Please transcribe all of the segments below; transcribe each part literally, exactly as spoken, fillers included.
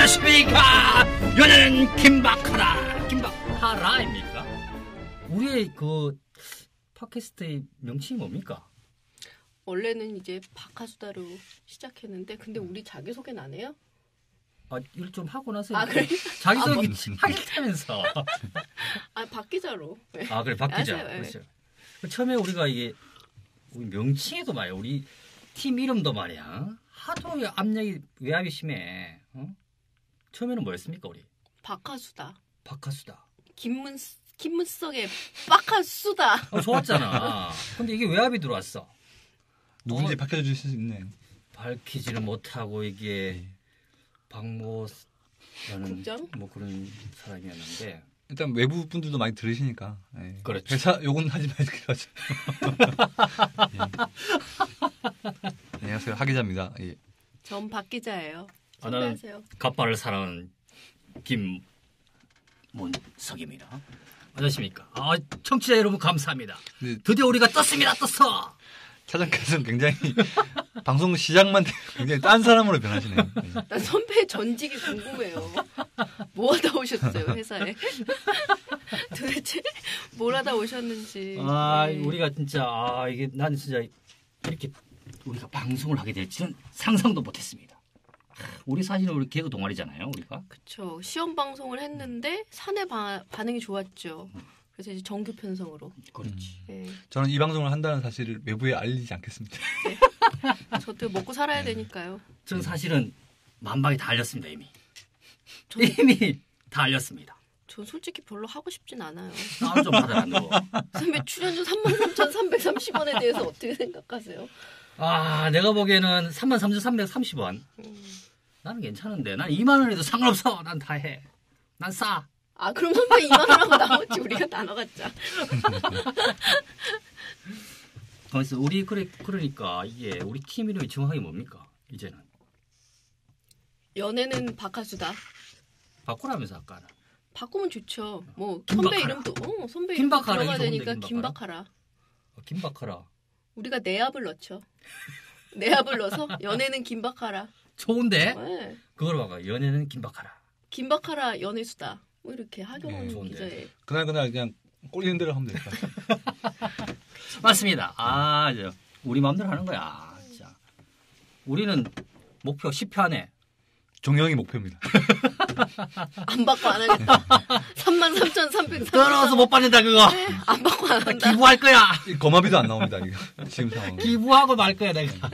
안녕하십니까. 연예는 김박하라. 김박하라입니까? 우리의 그 팟캐스트의 명칭이 뭡니까? 원래는 이제 박하수다로 시작했는데 근데 우리 자기소개는 안 해요? 아, 일 좀 하고 나서 아, 그래? 자기소개 아, 뭐... 하겠다면서. 아, 박 기자로. 네. 아, 그래, 박 기자. 네. 그렇죠. 처음에 우리가 이게 우리 명칭에도 말이야. 우리 팀 이름도 말이야. 하도 압력이 외압이 심해. 어? 처음에는 뭐였습니까, 우리? 박하수다. 박하수다. 김문 김문석의 박하수다. 어, 좋았잖아. 근데 이게 외압이 들어왔어. 누군지 어, 밝혀줄 수 있네. 밝히지를 못하고 이게 박모라는 뭐 그런 사람이었는데 일단 외부 분들도 많이 들으시니까. 예. 그렇죠. 회사 요건 하지 말기로 하죠. 예. 안녕하세요, 하 기자입니다. 예. 전 박 기자예요. 아, 나는 소개하세요. 갑바를 사랑하는 김문석입니다. 안녕하십니까? 아, 청취자 여러분 감사합니다. 네. 드디어 우리가 떴습니다. 떴어. 차장께서는 굉장히 방송 시작만 되면 굉장히 딴 사람으로 변하시네요. 예. 난 선배의 전직이 궁금해요. 뭐 하다 오셨어요, 회사에? 도대체 뭘 하다 오셨는지. 아, 네. 우리가 진짜 아, 이게 나는 진짜 이렇게 우리가 방송을 하게 될지는 상상도 못했습니다. 우리 사실은 우리 개그 동아리잖아요, 우리가. 그렇죠. 시험 방송을 했는데 사내 바, 반응이 좋았죠. 그래서 이제 정규 편성으로. 그렇지. 네. 저는 이 방송을 한다는 사실을 외부에 알리지 않겠습니다. 네. 저도 먹고 살아야 되니까요. 저는 사실은 만방에 다 알렸습니다, 이미. 전, 이미 다 알렸습니다. 전 솔직히 별로 하고 싶진 않아요. 다운 좀 받아라는 거. 선배 출연료 삼만 삼천삼백삼십 원에 대해서 어떻게 생각하세요? 아, 내가 보기에는 삼만 삼천삼백삼십 원. 음. 나는 괜찮은데. 난 이만 원에도 상관없어. 난 다 해. 난 싸. 아, 그럼 선배 이만 원 하고 나머지 우리가 나눠 갖자. 그래서 우리 그래 그러니까 이게 우리 팀 이름이 정확하게 뭡니까? 이제는 연애는 박하수다. 바꾸라면서 아까는. 바꾸면 좋죠. 뭐 김박하라. 선배 이름도 어, 선배 이름도 김박하라 들어가야 이게 좋은데, 되니까 김박하라? 김박하라. 어, 김박하라. 우리가 내압을 넣죠. 내압을 넣어서 연애는 김박하라. 좋은데? 네. 그걸 봐봐. 연애는 김박하라. 김박하라 연애수다. 뭐 이렇게 하경원 네, 좋은데. 기자의. 그날 그날 그냥 꼴리는 대로 하면 될까. 맞습니다. 아, 저 우리 마음대로 하는 거야. 진짜. 우리는 목표 십 회 안에 종영이 목표입니다. 안 받고 안 하겠다. 삼만 삼천삼백삼십 원. 떨어서 못 받는다 그거. 안 받고 안 한다. 기부할 거야. 거마비도 안 나옵니다. 이거 지금 상황. 기부하고 말 거야 내가.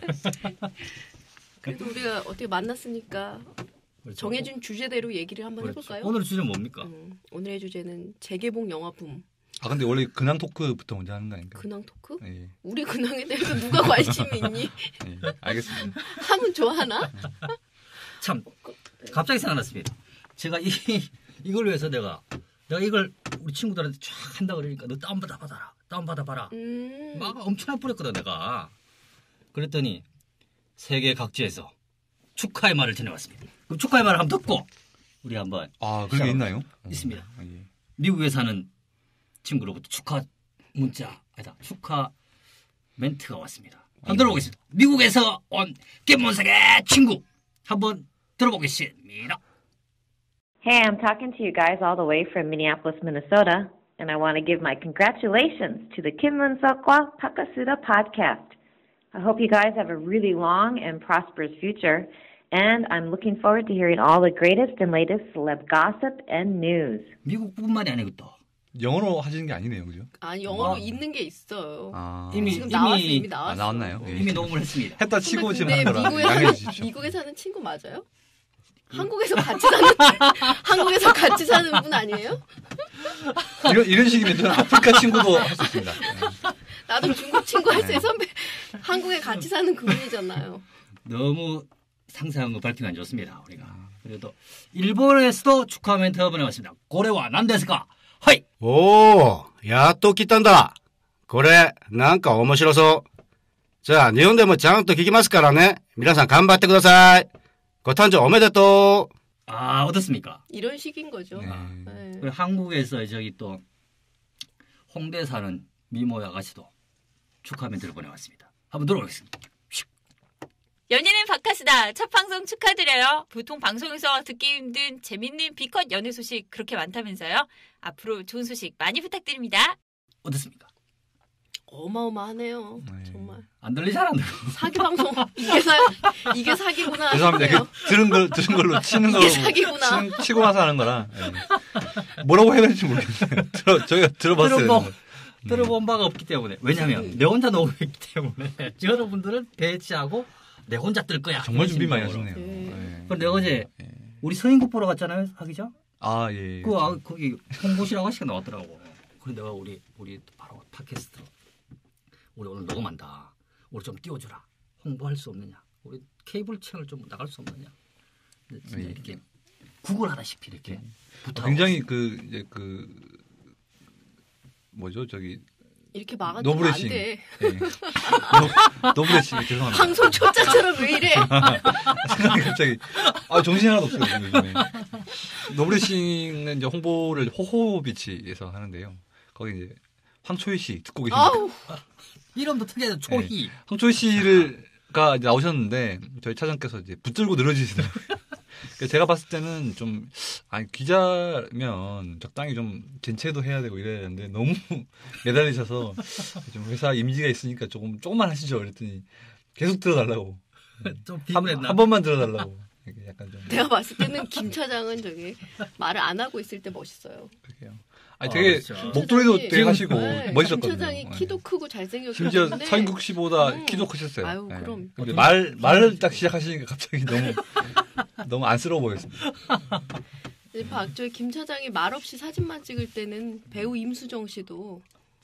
그래도 우리가 어떻게 만났으니까 그렇죠. 정해준 주제대로 얘기를 한번 그렇죠. 해볼까요? 오늘 주제 뭡니까? 음, 오늘의 주제는 재개봉 영화 붐. 아 근데 원래 근황 토크부터 먼저 하는 거 아닌가? 근황 토크? 예, 우리 근황에 대해서 누가 관심이 있니? 예, 알겠습니다. 하면 좋아하나? 참 갑자기 생각났습니다. 제가 이 이걸 위해서 내가 내가 이걸 우리 친구들한테 쫙 한다 그러니까 너 다운 받아 받아라. 다운 받아 봐라. 음. 막 엄청나게 뿌렸거든 내가. 그랬더니 세계 각지에서 축하의 말을 전해왔습니다. 그럼 축하의 말을 한번 듣고 우리 한번 아 그런 게 있나요? 있습니다. 어, 예. 미국에 사는 친구로부터 축하 문자 아니다 축하 멘트가 왔습니다. 한번 들어보겠습니다. 미국에서 온 김문석의 친구 한번 들어보겠습니다. Hey, I'm talking to you guys all the way from Minneapolis, Minnesota, and I want to give my congratulations to the Kim Mun-seokwa Pakasuda podcast. I hope you guys have a really long and prosperous future, and I'm looking forward to hearing all the greatest and latest celeb gossip and news. 미국뿐만이 아니고 또 영어로 하시는 게 아니네요, 그죠? 아 영어로 와. 있는 게 있어요. 아, 이미 지금 이미 나왔어 이미 나왔어. 아, 나왔나요? 예. 이미 녹음을 했습니다. 했다 치고 지금 근데 한 거라 미국에 양해해 사는, 주십시오. 미국에 사는 친구 맞아요? 한국에서 같이 사는 한국에서 같이 사는 분 아니에요? 이런 이런 식이면 저는 아프리카 친구도 할 수 있습니다. 나도 중국 친구 할 때 선배 한국에 같이 사는 그분이잖아요. 너무 상세한 거 밝히면 안 좋습니다. 우리가 그래도 일본에서도 축하 멘트 보내왔습니다. 고래와 난데스까? 하이. おー、やっと来たんだ。これ、なんか面白そう。じゃあ、日本でもちゃんと聞きますからね。皆さん頑張ってください。ご誕生おめでとう。 아 어떻습니까? 이런 식인 거죠. 네. 네. 그리고 한국에서 저기 또 홍대 사는 미모 아가씨도 축하 멘트를 보내왔습니다. 한번 들어보겠습니다. 연예는 박하수다. 반갑습니다. 첫 방송 축하드려요. 보통 방송에서 듣기 힘든 재밌는 비컷 연애 소식 그렇게 많다면서요. 앞으로 좋은 소식 많이 부탁드립니다. 어떻습니까? 어마어마하네요. 네. 정말. 안 들리잖아. 사기 방송. 이게 사, 이게 사기구나. 죄송합니다. 싶네요. 그 들은 걸 들은 걸로 치는 이게 걸로 사기구나. 치는, 치고 나서 하는 거라 예. 뭐라고 해야 될지 모르겠어요. 들어 저희가 들어봤어요. 들어본, 음. 들어본 바가 없기 때문에. 왜냐면 내 혼자 녹음했기 때문에 여러분들은 배치하고 내 혼자 뜰 거야. 정말 준비 많이 심정으로. 하셨네요. 예. 예. 근데 어제 예. 우리 서인국 보러 갔잖아요, 하기죠? 아 예. 예. 그 아, 거기 홍보실하고 시간 나왔더라고. 그런데 내가 우리 우리 바로 팟캐스트로 우리 오늘 녹음한다. 우리 좀 띄워주라. 홍보할 수 없느냐? 우리 케이블 채널 좀 나갈 수 없느냐? 근데 진짜 예. 이렇게 구걸하다시피 이렇게 부탁. 굉장히 그 이제 그 뭐죠 저기 이렇게 막아주면 안 노브레싱. 돼. 예. 노, 노브레싱 죄송합니다. 방송 초짜처럼 왜 이래? 생각이 갑자기 아 정신이 하나도 없어요 지금 요즘에. 노브레싱은 이제 홍보를 호호비치에서 하는데요. 거기 이제 황초희 씨 듣고 계십니까? 아우. 이름도 특이하죠. 초희. 황초희 씨를가 이제 나오셨는데 저희 차장께서 이제 붙들고 늘어지시더라고요. 그래서 제가 봤을 때는 좀 아니 기자면 적당히 좀 젠체도 해야 되고 이래야 되는데 너무 매달리셔서 좀 회사 이미지가 있으니까 조금 조금만 하시죠. 그랬더니 계속 들어달라고. 좀 한, 비굴했나? 한 번만 들어달라고. 이렇게 약간 좀 내가 봤을 때는 김 차장은 저기 말을 안 하고 있을 때 멋있어요. 그렇게요. 아니 아, 되게 그렇죠. 목도리도 김 되게 차장이- 하시고 네, 멋있었거든요. 김 차장이 네. 키도 크고 잘생겼기 심지어 때문에 서인국 씨보다 음. 키도 크셨어요. 아유, 네. 그럼. 근데 말 말을 딱 시작하시니까 갑자기 너무 너무 안쓰러워 보였습니다. 이제 박 저희 김 차장이 말 없이 사진만 찍을 때는 배우 임수정 씨도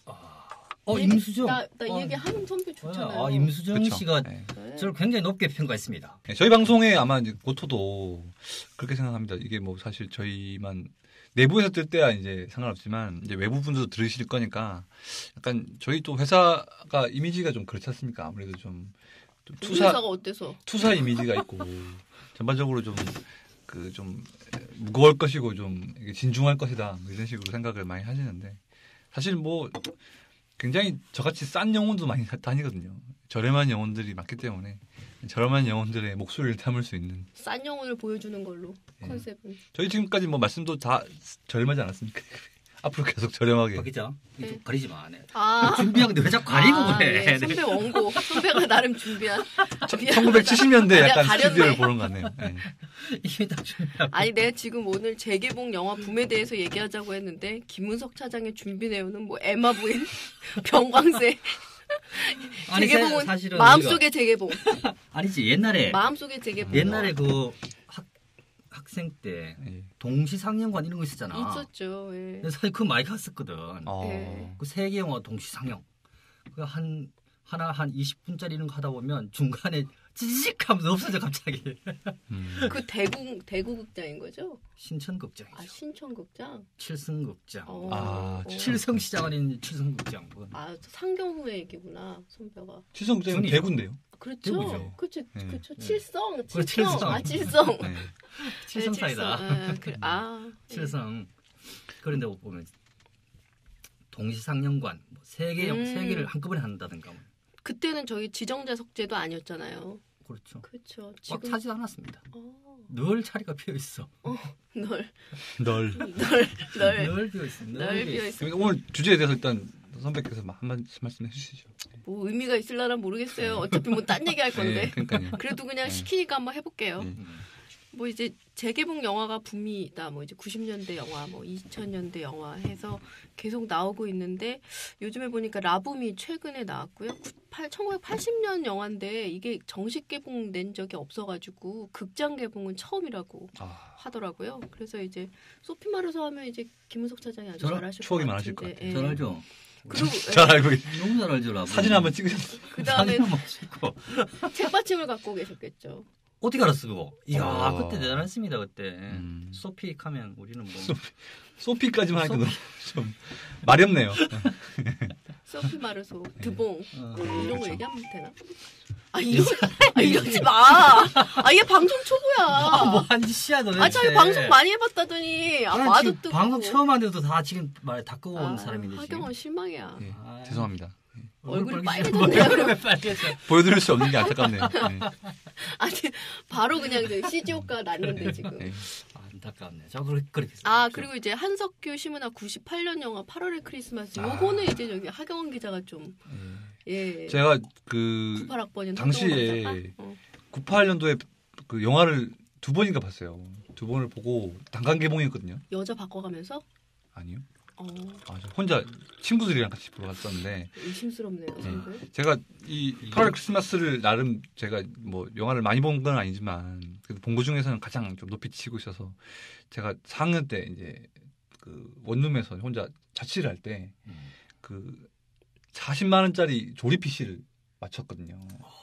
어 얘기- 임수정. 나, 나 이 어. 얘기 하는 선배 좋잖아요. 아 임수정 그쵸? 씨가 네. 네. 저를 굉장히 높게 평가했습니다. 네, 저희 방송에 아마 이제 고토도 그렇게 생각합니다. 이게 뭐 사실 저희만 내부에서 뜰 때야 이제 상관없지만 이제 외부 분들도 들으실 거니까 약간 저희 또 회사가 이미지가 좀 그렇지 않습니까? 아무래도 좀, 좀 우리 투사 회사가 어때서? 투사 이미지가 있고 전반적으로 좀 그 좀 무거울 것이고 좀 이게 진중할 것이다 뭐 이런 식으로 생각을 많이 하시는데 사실 뭐 굉장히 저같이 싼 영혼도 많이 다니거든요. 저렴한 영혼들이 많기 때문에 저렴한 영혼들의 목소리를 담을 수 있는 싼 영혼을 보여주는 걸로 예. 컨셉은. 저희 지금까지 뭐 말씀도 다 저렴하지 않았습니까? 앞으로 계속 저렴하게. 거기죠. 네. 가리지 마. 네. 아, 준비하는데 왜 자꾸 가리고 아, 그래. 예, 선배 원고. 선배가 나름 준비한. 천구백칠십 년대 내가 약간 가렸네. 스튜디오를 보는 것 같네요. 네. 이게 다 준비하고. 아니 내가 지금 오늘 재개봉 영화 붐에 대해서 얘기하자고 했는데 김은석 차장의 준비 내용은 뭐 에마 부인, 병광세. 아니, 재개봉은 사- 사실은 마음속의 재개봉. 아니지 옛날에 마음속의 재개봉. 옛날에 그 학, 학생 때 예. 동시상영관 이런 거 있었잖아. 있었죠. 예. 근데 사실 그 많이 갔었거든. 어. 예. 그 세계 영화 동시상영. 그 한 하나 한 이십 분짜리 이런 거 하다 보면 중간에 찌직하면서 없어져 갑자기. 음. 그 대구 대구 극장인 거죠? 신천극장이죠. 아 신천 극장. 칠성극장. 어. 아, 어. 칠성시장 아닌 칠성극장. 뭐. 아 상경후의 얘기구나 선배가. 칠성국장은 준이죠. 대구인데요. 그렇죠. 대구죠. 그렇죠. 네. 그렇죠. 칠성. 그래, 칠성. 칠성. 아 칠성. 네. 칠성사이다. 네, 칠성. 예, 그래. 아 예. 칠성. 그런데 보면 동시상영관, 뭐 세계 영 음. 세 개를 한꺼번에 한다든가. 뭐. 그때는 저희 지정자 석제도 아니었잖아요. 그렇죠. 그렇죠. 꽉 지금 차지도 않았습니다. 어, 늘 자리가 비어 있어. 널, 널. 널, 널, 늘 비어 있어. 늘 널 비어 비어 있어. 있어. 오늘 주제에 대해서 일단 선배께서 한 말씀 말씀해 주시죠. 뭐 의미가 있을라나 모르겠어요. 어차피 뭐 딴 얘기 할 건데. 네, 그러니까요. 그래도 그냥 네. 시키니까 한번 해볼게요. 네. 음. 뭐 이제 재개봉 영화가 붐이다. 뭐 이제 구십 년대 영화, 뭐 이천 년대 영화 해서 계속 나오고 있는데 요즘에 보니까 라붐이 최근에 나왔고요. 천구백팔십 년 영화인데 이게 정식 개봉된 적이 없어가지고 극장 개봉은 처음이라고 아, 하더라고요. 그래서 이제 소피 마르소 하면 이제 김은석 차장이 아주 저런 잘하실 추억이 것 많으실 것 같은데. 같아요. 잘 예. 알죠? 그리고 잘 알고 계시. 너무 잘 알죠, 라붐. 사진 한번 찍으셨어요. 그 다음에 사진은 못 찍고. 책받침을 갖고 계셨겠죠. 어떻게 알았어, 그거? 이야, 어. 그때 대단했습니다, 그때. 음. 소피 하면 우리는 뭐. 소피. 소피까지만 하니까 너무 좀 말이 없네요. 소피 마르소, 드봉 어. 이런 거 그렇죠. 얘기하면 되나? 아 이러 아, 이러지 마. 아 이게 방송 초보야. 아, 뭐 한 짓이야, 도대체. 아 저희 방송 많이 해봤다더니 아 나는 마도 지금 뜨고. 방송 처음 하는데도 다 지금 말 다 끄고 온 아, 사람인데. 지금. 하경원 실망이야. 예, 아. 죄송합니다. 얼굴이 빨개지네. 빨개졌네요. 얼굴이 빨개져. 보여드릴 수 없는 게 안타깝네요. 네. 아니 바로 그냥 씨지 효과 났는데 지금. 네. 아, 안타깝네. 저 그렇게 그렇게. 아 그리고 이제 한석규 심은아 구십팔 년 영화 팔월의 크리스마스. 요거는 아. 이제 저기 하경원 기자가 좀 예. 제가 그 구십팔 학번인 당시에 어. 구십팔 년도에 그 영화를 두 번인가 봤어요. 두 번을 보고 단간 개봉했거든요. 여자 바꿔가면서? 아니요. 어. 아, 저 혼자 친구들이랑 같이 보러 갔었는데 의심스럽네요. 네. 제가 이 팔월 크리스마스를 나름 제가 뭐 영화를 많이 본 건 아니지만 그래도 본 거 중에서는 가장 좀 높이 치고 있어서 제가 사 학년 때 이제 그 원룸에서 혼자 자취를 할 때 그 사십만 원짜리 조립 피시를 맞췄거든요.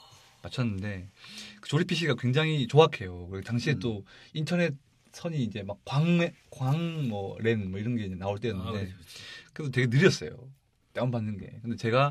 맞췄는데 그 조립 피시가 굉장히 조악해요. 그리고 당시에 음. 또 인터넷 선이 이제 막 광, 광, 뭐, 랜, 뭐 이런 게 이제 나올 때였는데, 아, 그렇지, 그렇지. 그래도 되게 느렸어요. 다운받는 게. 근데 제가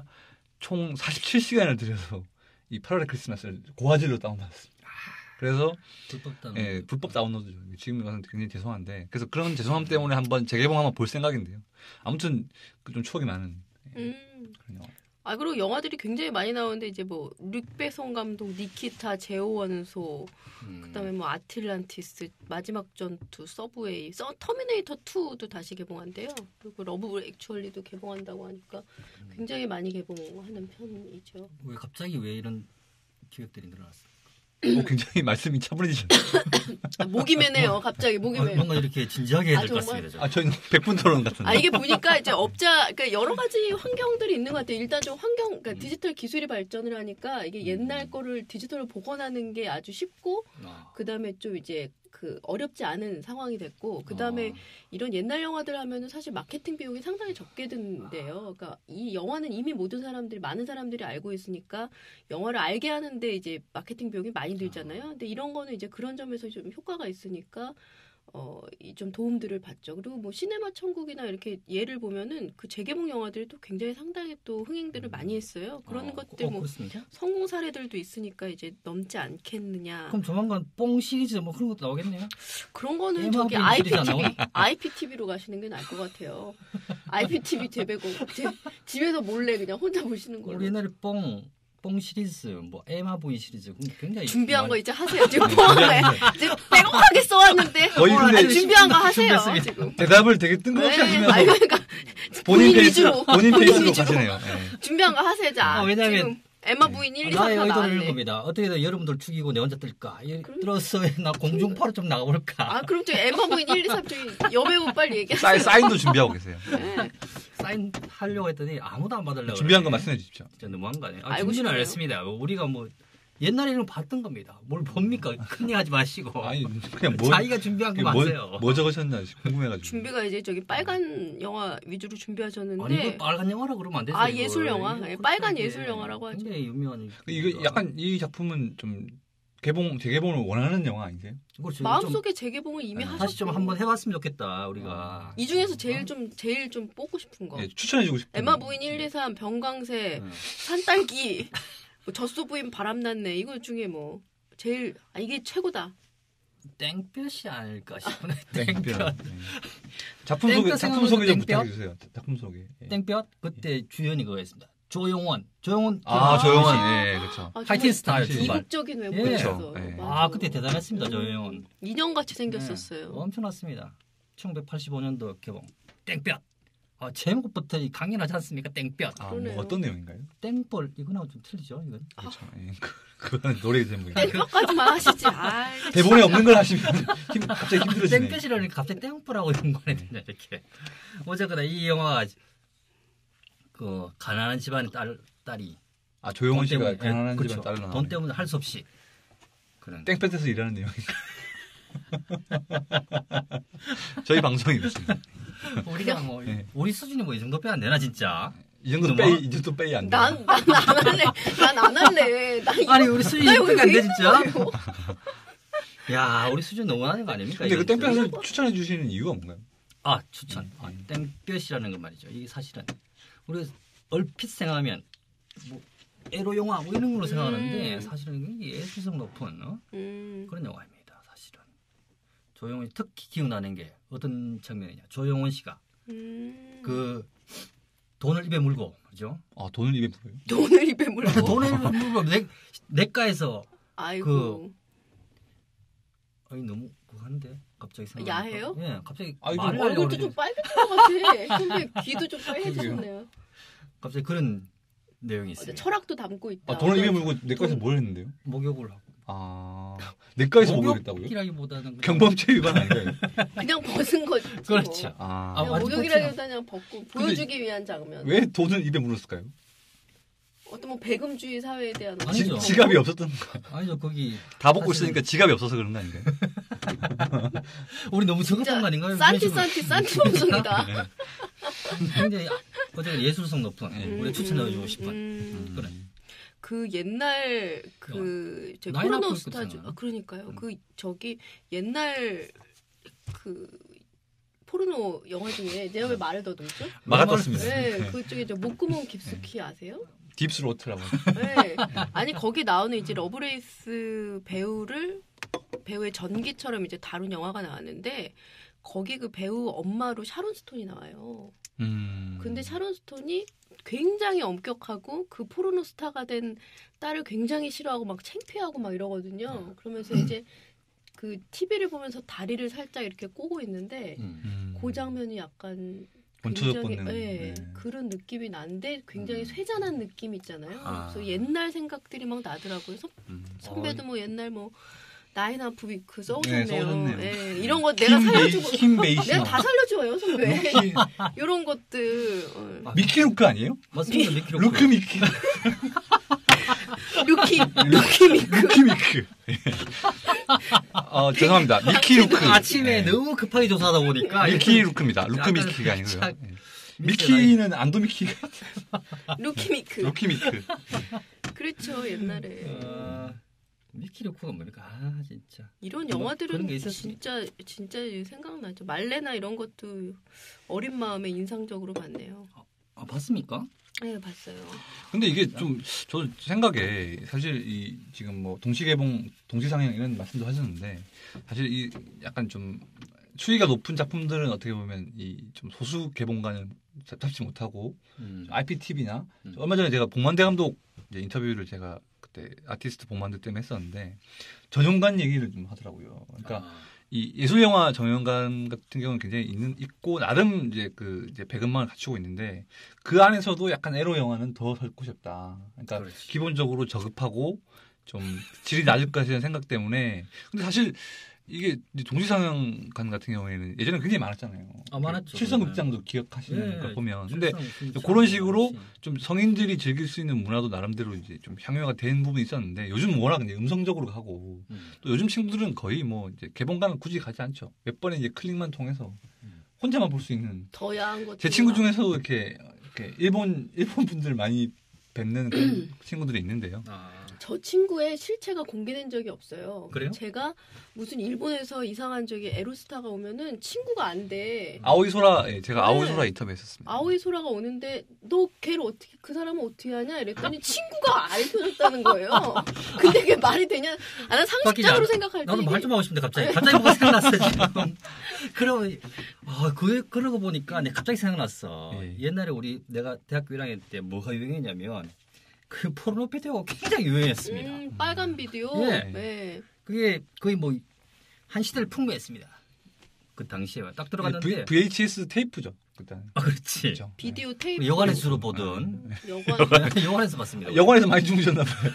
총 사십칠 시간을 들여서 이 팔월의 크리스마스를 고화질로 다운받았습니다. 그래서, 불법 다운. 예, 불법 다운로드죠. 지금 와서 굉장히 죄송한데, 그래서 그런 죄송함 때문에 한번 재개봉 한번 볼 생각인데요. 아무튼, 그 좀 추억이 많은 예, 음. 그런 영화. 아 그리고 영화들이 굉장히 많이 나오는데 이제 뭐 릭베송 감독, 니키타, 제오원소, 음. 그다음에 뭐 아틀란티스, 마지막 전투, 서브웨이, 서, 터미네이터 투도 다시 개봉한대요. 그리고 러브 액츄얼리도 개봉한다고 하니까 굉장히 많이 개봉하는 편이죠. 왜 갑자기 왜 이런 기획들이 늘어났어? 어, 굉장히 말씀이 차분해지셨네요. 아, 목이 매네요. 갑자기 목이 아, 매. 뭔가 이렇게 진지하게 해야 아, 될 것 정말? 같습니다. 저. 아, 저희는 백 분 토론 같은데. 아 이게 보니까 이제 업자 그러니까 여러 가지 환경들이 있는 것 같아요. 일단 좀 환경 그러니까 디지털 기술이 발전을 하니까 이게 옛날 거를 디지털로 복원하는 게 아주 쉽고 아. 그다음에 좀 이제 그 어렵지 않은 상황이 됐고 그다음에 아. 이런 옛날 영화들 하면은 사실 마케팅 비용이 상당히 적게 든대요. 그러니까 이 영화는 이미 모든 사람들이 많은 사람들이 알고 있으니까 영화를 알게 하는데 이제 마케팅 비용이 많이 들잖아요. 근데 이런 거는 이제 그런 점에서 좀 효과가 있으니까 어, 이 좀 도움들을 받죠. 그리고 뭐 시네마 천국이나 이렇게 예를 보면은 그 재개봉 영화들이 또 굉장히 상당히 또 흥행들을 많이 했어요. 그런 아, 것들 어, 뭐 그렇습니까? 성공 사례들도 있으니까 이제 넘지 않겠느냐. 그럼 조만간 뽕 시리즈 뭐 그런 것도 나오겠네요. 그런 거는 게임 저기 하고 있는 시리즈 안 아이피티비, 아이피티비로 가시는 게 나을 것 같아요. 아이피티비 재배고 제- 집에서 몰래 그냥 혼자 보시는 걸로. 우리 옛날에 뽕, 뽕 시리즈, 뭐 에마 부인 시리즈 굉장히 준비한 많이- 거 이제 하세요. 지금 포함해. 지금 빼곡하게 써왔는데 거의 어, 근데 아니, 준비한 거 하세요. 준비했습니다. 지금. 대답을 되게 뜬금없이 네, 하시면서 아니, 그러니까 본인 본인 페이스로, 위주로. 본인 본인 페이스로 위주로. 가시네요. 네. 준비한 거 하세요. 자, 아, 왜냐면- 지금 에마 부인 일, 이, 삼, 나의 사 의도는 이런 나왔네. 겁니다. 어떻게든 여러분들 죽이고 내 혼자 뜰까? 예, 그럼- 들어서 나 공중파로 좀 나가볼까? 아, 그럼 저 에마 부인 일, 이, 삼 저기 여배우 빨리 얘기하세요. 사인, 사인도 준비하고 계세요. 네. 사인 하려고 했더니 아무도 안 받으려고 준비한 거 그래. 말씀해 주십시오. 진짜 너무한 거 아니에요? 아, 알고 준비는 안 싶네요. 했습니다. 우리가 뭐 옛날에는 봤던 겁니다. 뭘 봅니까? 큰일 하지 마시고. 아니, 그냥 뭐, 자기가 준비한 거 뭐, 마세요. 뭐 적으셨나 궁금해가지고. 준비가 이제 저기 빨간 영화 위주로 준비하셨는데 아니 이거 빨간 영화라 그러면 안 되죠. 아, 이거. 예술 영화. 이거 예, 그렇죠, 빨간 이게 예술 영화라고 하죠. 굉장히 유명한. 이거 약간 이 작품은 좀 개봉, 재개봉을 원하는 영화 아니세요? 그렇죠. 마음속에 재개봉을 이미 네. 하셨고 다시 좀 한번 해봤으면 좋겠다 우리가. 이 중에서 제일 좀 제일 좀 뽑고 싶은 거. 예, 추천해주고 싶은. 에마 부인 일, 이, 삼, 병강세, 네. 산딸기, 뭐 젖소 부인 바람났네. 이거 중에 뭐 제일 아, 이게 최고다. 땡볕이 아닐까 싶네. 땡볕. 땡볕. 네. 작품 소개, 땡볕 작품 소개 좀 생각하면 부탁해주세요. 작품 소개. 예. 땡볕 그때 주연이 그거였습니다. 조용원. 조용원. 아, 아, 조용한, 아. 예, 그렇죠. 아, 하이틴 정말 스타일 당시 출발. 이국적인 예. 외모였어. 그렇죠. 예. 아 그때 대단했습니다. 조용원. 인형같이 생겼었어요. 네, 엄청났습니다. 천구백팔십오 년도 개봉. 땡볕. 아, 제목부터 이 강렬하지 않습니까? 땡볕. 아, 그러네요. 뭐 어떤 내용인가요? 땡벌 이거하고 좀 틀리죠, 이건. 그렇죠. 예. 그- 그거는 노래 제목이. 땡볕까지만 하시지. 아, 대본에 없는 걸 하시면 힘, 갑자기 힘들어지네. 땡볕이라니까 갑자기 땡벌하고 연관이 되냐 이렇게. 어쨌거나 이 영화가 그 가난한 집안의 딸 딸이 아, 조용원 돈 씨가 때문에, 가난한 그렇죠. 집안 딸로 나오네. 돈 때문에 할 수 없이 그런. 땡볕에서 일하는 내용인가? 저희 방송이 그렇습니다. 우리가 뭐 예. 우리 수준이 뭐 이 정도 빼 안 되나 진짜. 이 정도 너무- 빼이, 이 정도 빼이 안 돼. 난 난 안 할래. 난 안 할래. 나 이거 아니 우리 수준이 나 여기 빼안 왜 돼 있는 진짜. 거예요? 야 우리 수준 너무 하는 거 아닙니까? 근데 그 이건 진짜. 땡볕을 추천해 주시는 이유가 뭔가요? 아 추천. 아, 땡볕이라는 건 말이죠. 이게 사실은 우리 얼핏 생각하면 뭐 에로 영화 뭐 이런 걸로 생각하는데 음. 사실은 이게 예술성 높은 어? 음. 그런 영화입니다. 사실은 조용훈이 특히 기억나는 게 어떤 장면이냐. 조용훈 씨가 음. 그 돈을 입에 물고 그죠? 아, 돈을 입에 물어요? 돈을 입에 물고 돈을 입에 물고 내 내가에서 아이고. 아니 너무 그한데 갑자기 생각. 야해요? 예, 갑자기 아이고, 말을 얼굴도 하려고 좀 그러지. 빨개진 것 같아. 선배 귀도 좀 빨개지셨네요. 갑자기 그런 내용이 어, 있어요. 철학도 담고 있다. 아, 돈을 입에 물고 내과에서 뭘 했는데요? 목욕을 하고. 아, 내과에서 목욕했다고요? 목욕이라기보다는 경범죄 위반 아닌가요? 그냥 벗은 거지. 그렇죠. 아, 그냥 완전 목욕이라기보다 그냥 벗고 보여주기 위한 장면. 왜 돈을 입에 물었을까요? 어떤 뭐 배금주의 사회에 대한 아니죠. 어떤 지, 지갑이 없었던 거. 아니죠 거기 다 벗고 사실은- 있으니까 지갑이 없어서 그런 거 아닌가요? 우리 너무 진짜 성급한 거 아닌가요? 산티 그런 산티 산티 방송이다. 식으로. 굉장히 어쨌든 예술성 높은 음, 우리 추천해주고 싶은 음. 그래. 그 옛날 그 저희 나이 포르노 낳고 스타즈 있거든요. 아, 그러니까요. 음. 그 저기 옛날 그 포르노 영화 중에 내가 왜 말을 더듬죠? 막아떴습니다. 네, 네. 그쪽에 저 목구멍 깊숙이 아세요? 딥스로트라고. 네. 아니 거기 나오는 이제 러브레이스 배우를 배우의 전기처럼 이제 다룬 영화가 나왔는데 거기 그 배우 엄마로 샤론 스톤이 나와요. 음. 근데 샤론 스톤이 굉장히 엄격하고 그 포르노 스타가 된 딸을 굉장히 싫어하고 막 창피하고 막 이러거든요. 그러면서 이제 그 티비를 보면서 다리를 살짝 이렇게 꼬고 있는데 음. 음. 그 장면이 약간 원초적 굉장히, 본능. 예, 네. 그런 느낌이 나는데 굉장히 음. 쇠잔한 느낌 있잖아요. 아. 그래서 옛날 생각들이 막 나더라고요. 선, 음. 선배도 뭐 옛날 뭐 나인 아프 그 네, 써오셨네요. 써오셨네요. 예, 이런 거 내가 살려주고 킴 베이시. 내가 다 살려줘요 선배. 루키, 이런 것들 어. 미키 루크 아니에요? 맞습니다. 미키 루크 미키. 루키 루키 미크. 루키 미크. 어, 죄송합니다. 미키 루크. 아침에 네. 너무 급하게 조사하다 보니까 미키 루크입니다. 루크 약간 미키가 아니고요. 짝- 네. 미키는 미키는 안도 미키가. 루키 미크. 루키 미크. 그렇죠 옛날에 어, 미키 루크가 뭡니까? 아 진짜. 이런 뭐 그런 영화들은 게 있었습니다. 진짜 진짜 생각나죠. 말레나 이런 것도 어린 마음에 인상적으로 봤네요. 아 봤습니까? 네 봤어요. 근데 이게 좀, 저 생각에, 사실 이, 지금 뭐, 동시개봉, 동시상영 이런 말씀도 하셨는데, 사실 이 약간 좀, 수위가 높은 작품들은 어떻게 보면 이 좀 소수 개봉관을 잡- 잡지 못하고, 음. 아이피티비나, 음. 얼마 전에 제가 복만대 감독 이제 인터뷰를 제가 그때 아티스트 복만대 때문에 했었는데, 전용관 얘기를 좀 하더라고요. 그러니까, 아, 이 예술영화 정연관 같은 경우는 굉장히 있는, 있고, 나름 이제 그, 이제 배경망을 갖추고 있는데, 그 안에서도 약간 에로 영화는 더 설 곳이 없다. 그러니까, 그렇지. 기본적으로 저급하고, 좀 질이 낮을 것이라는 생각 때문에. 근데 사실, 이게 이제 동시상영관 같은 경우에는 예전에 굉장히 많았잖아요. 아, 많았죠. 칠성극장도 기억하시는 네, 거 보면. 근데 실상 그런 식으로 진짜 좀 성인들이 즐길 수 있는 문화도 나름대로 이제 좀 향유가 된 부분이 있었는데, 요즘 워낙 이제 음성적으로 하고, 음. 또 요즘 친구들은 거의 뭐 이제 개봉관을 굳이 가지 않죠. 몇 번의 이제 클릭만 통해서 음. 혼자만 볼 수 있는. 더 야한 것. 제 친구 중에서도 이렇게, 이렇게 일본 일본 분들 많이 뵙는 그런 친구들이 있는데요. 아, 저 친구의 실체가 공개된 적이 없어요. 그래요? 제가 무슨 일본에서 이상한 저기 에로스타가 오면은 친구가 안 돼. 아오이 소라, 예, 제가 네. 아오이 소라 인터뷰했었습니다. 아오이 소라가 오는데 너 걔를 어떻게 그 사람은 어떻게 하냐 이랬더니 친구가 알려줬다는 거예요. 근데 그게 말이 되냐? 아, 난 상식적으로 나- 생각할 때 나도 이게 말 좀 하고 싶은데 갑자기 갑자기 뭐가 생각났어 지금. 그러면 아그 그러고 보니까 내가 갑자기 생각났어. 예. 옛날에 우리 내가 대학교 일 학년 때 뭐가 유행했냐면 그 포르노 비디오가 굉장히 유행했습니다. 음, 빨간 비디오. 예. 네. 그게 거의 뭐 한 시대를 풍미했습니다. 그 당시에 딱 들어갔는데. V, 브이에이치에스 테이프죠. 그때. 아, 그렇지. 그렇죠. 비디오 테이프. 여관에서 주로 보던. 여관. 여관에서 봤습니다. 영화에서 많이 주무셨나 봐요.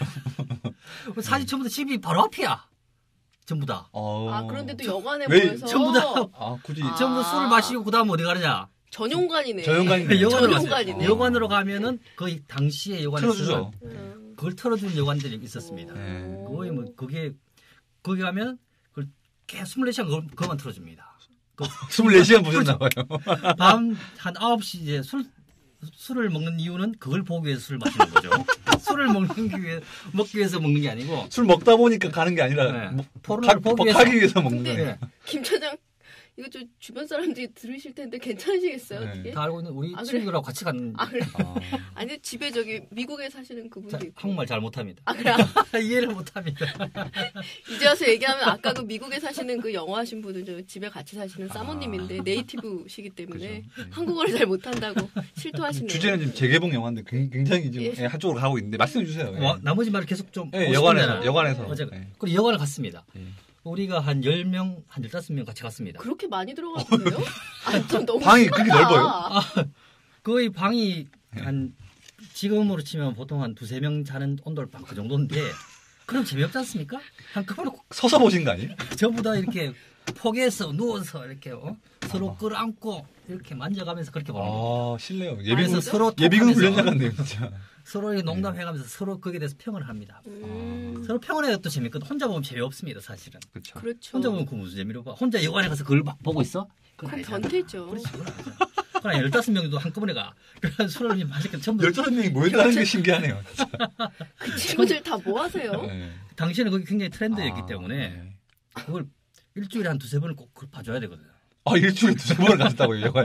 사진 전부 다 집이 바로 앞이야. 전부 다. 어... 아 그런데도 여관에 왜 모여서 전부 다 아, 굳이. 아. 전부 술을 마시고 그다음 어디 가느냐? 전용관이네. 저용관이네. 여관으로 전용관이네. 갔어요. 여관으로 가면은 거의 당시에 여관에서 틀어주죠. 음. 그걸 틀어주는 여관들이 있었습니다. 네. 거의 뭐 그게 거기 가면 그걸 계속 스물네 시간 그걸, 그것만 틀어줍니다. 스물네 시간 보셨나 봐요. 밤 한 아홉 시 이제 술 술을 먹는 이유는 그걸 보기 위해서 술 마시는 거죠. 술을 먹는 위해 먹기 위해서 먹는 게 아니고 술 먹다 보니까 가는 게 아니라 네. 뭐, 포르노를 가- 보기 위해서. 하기 위해서 먹는 근데 거예요. 네. 김 차장 이거 좀 주변 사람들이 들으실 텐데 괜찮으시겠어요? 네. 어떻게? 다 알고 있는 우리 아, 그래? 친구들하고 같이 간 아 그래? 아, 아니 집에 저기 미국에 사시는 그분도 자, 있고. 한국말 잘 못합니다. 아 그래? 이해를 못합니다. 이제 와서 얘기하면 아까 그 미국에 사시는 그 영어 하신 분은 저 집에 같이 사시는 아. 사모님인데 네이티브시기 때문에 그죠. 네. 한국어를 잘 못한다고 실토하시네요. 주제는 지금 재개봉 영화인데 굉장히 지금 예. 예, 한쪽으로 가고 있는데 말씀해 주세요. 예. 와, 나머지 말을 계속 좀 예, 보고 여관에서 싶은데. 여관에서. 어제 예. 그리고 여관을 갔습니다. 예. 우리가 한 열 명, 한 열다섯 명 같이 갔습니다. 그렇게 많이 들어가는데요? 아, 좀 너무 방이 심하다. 그렇게 넓어요? 아, 거의 방이 네. 한 지금으로 치면 보통 한 두세 명 자는 온돌방 그 정도인데 그럼 재미없지 않습니까? 한꺼번에 서서 보신 거 아니에요? 전부 다 이렇게 폭에서 누워서 이렇게 어? 서로 끌어안고 이렇게 만져가면서 그렇게 보는 거예요. 아, 실례요. 그래서 예비군 서로 예비군 톡하면서 훈련장 같네요, 진짜. 서로 이렇게 농담해가면서 서로 거기에 대해서 평을 합니다. 음, 서로 평을 해야 또 재밌거든. 혼자 보면 재미없습니다, 사실은. 그렇죠. 그렇죠. 혼자 보면 그 무슨 재미로 봐. 혼자 여관에 가서 그걸 막 보고 있어? 그럼 아니잖아. 변태죠. 그렇지, 그건 아니잖아. 그러나 열다섯 명도 한꺼번에 가. 그래서 술을 좀 마시게 전부 열다섯 명이 모였다는 게 신기하네요. 진짜. 그 친구들 다 뭐 하세요? 네. 당시에는 그게 굉장히 트렌드였기 아, 때문에 네. 그걸 일주일에 한 두세 번을 꼭 그걸 봐줘야 되거든요. 아, 일주일에 두세 번을 갔다고요, 여관.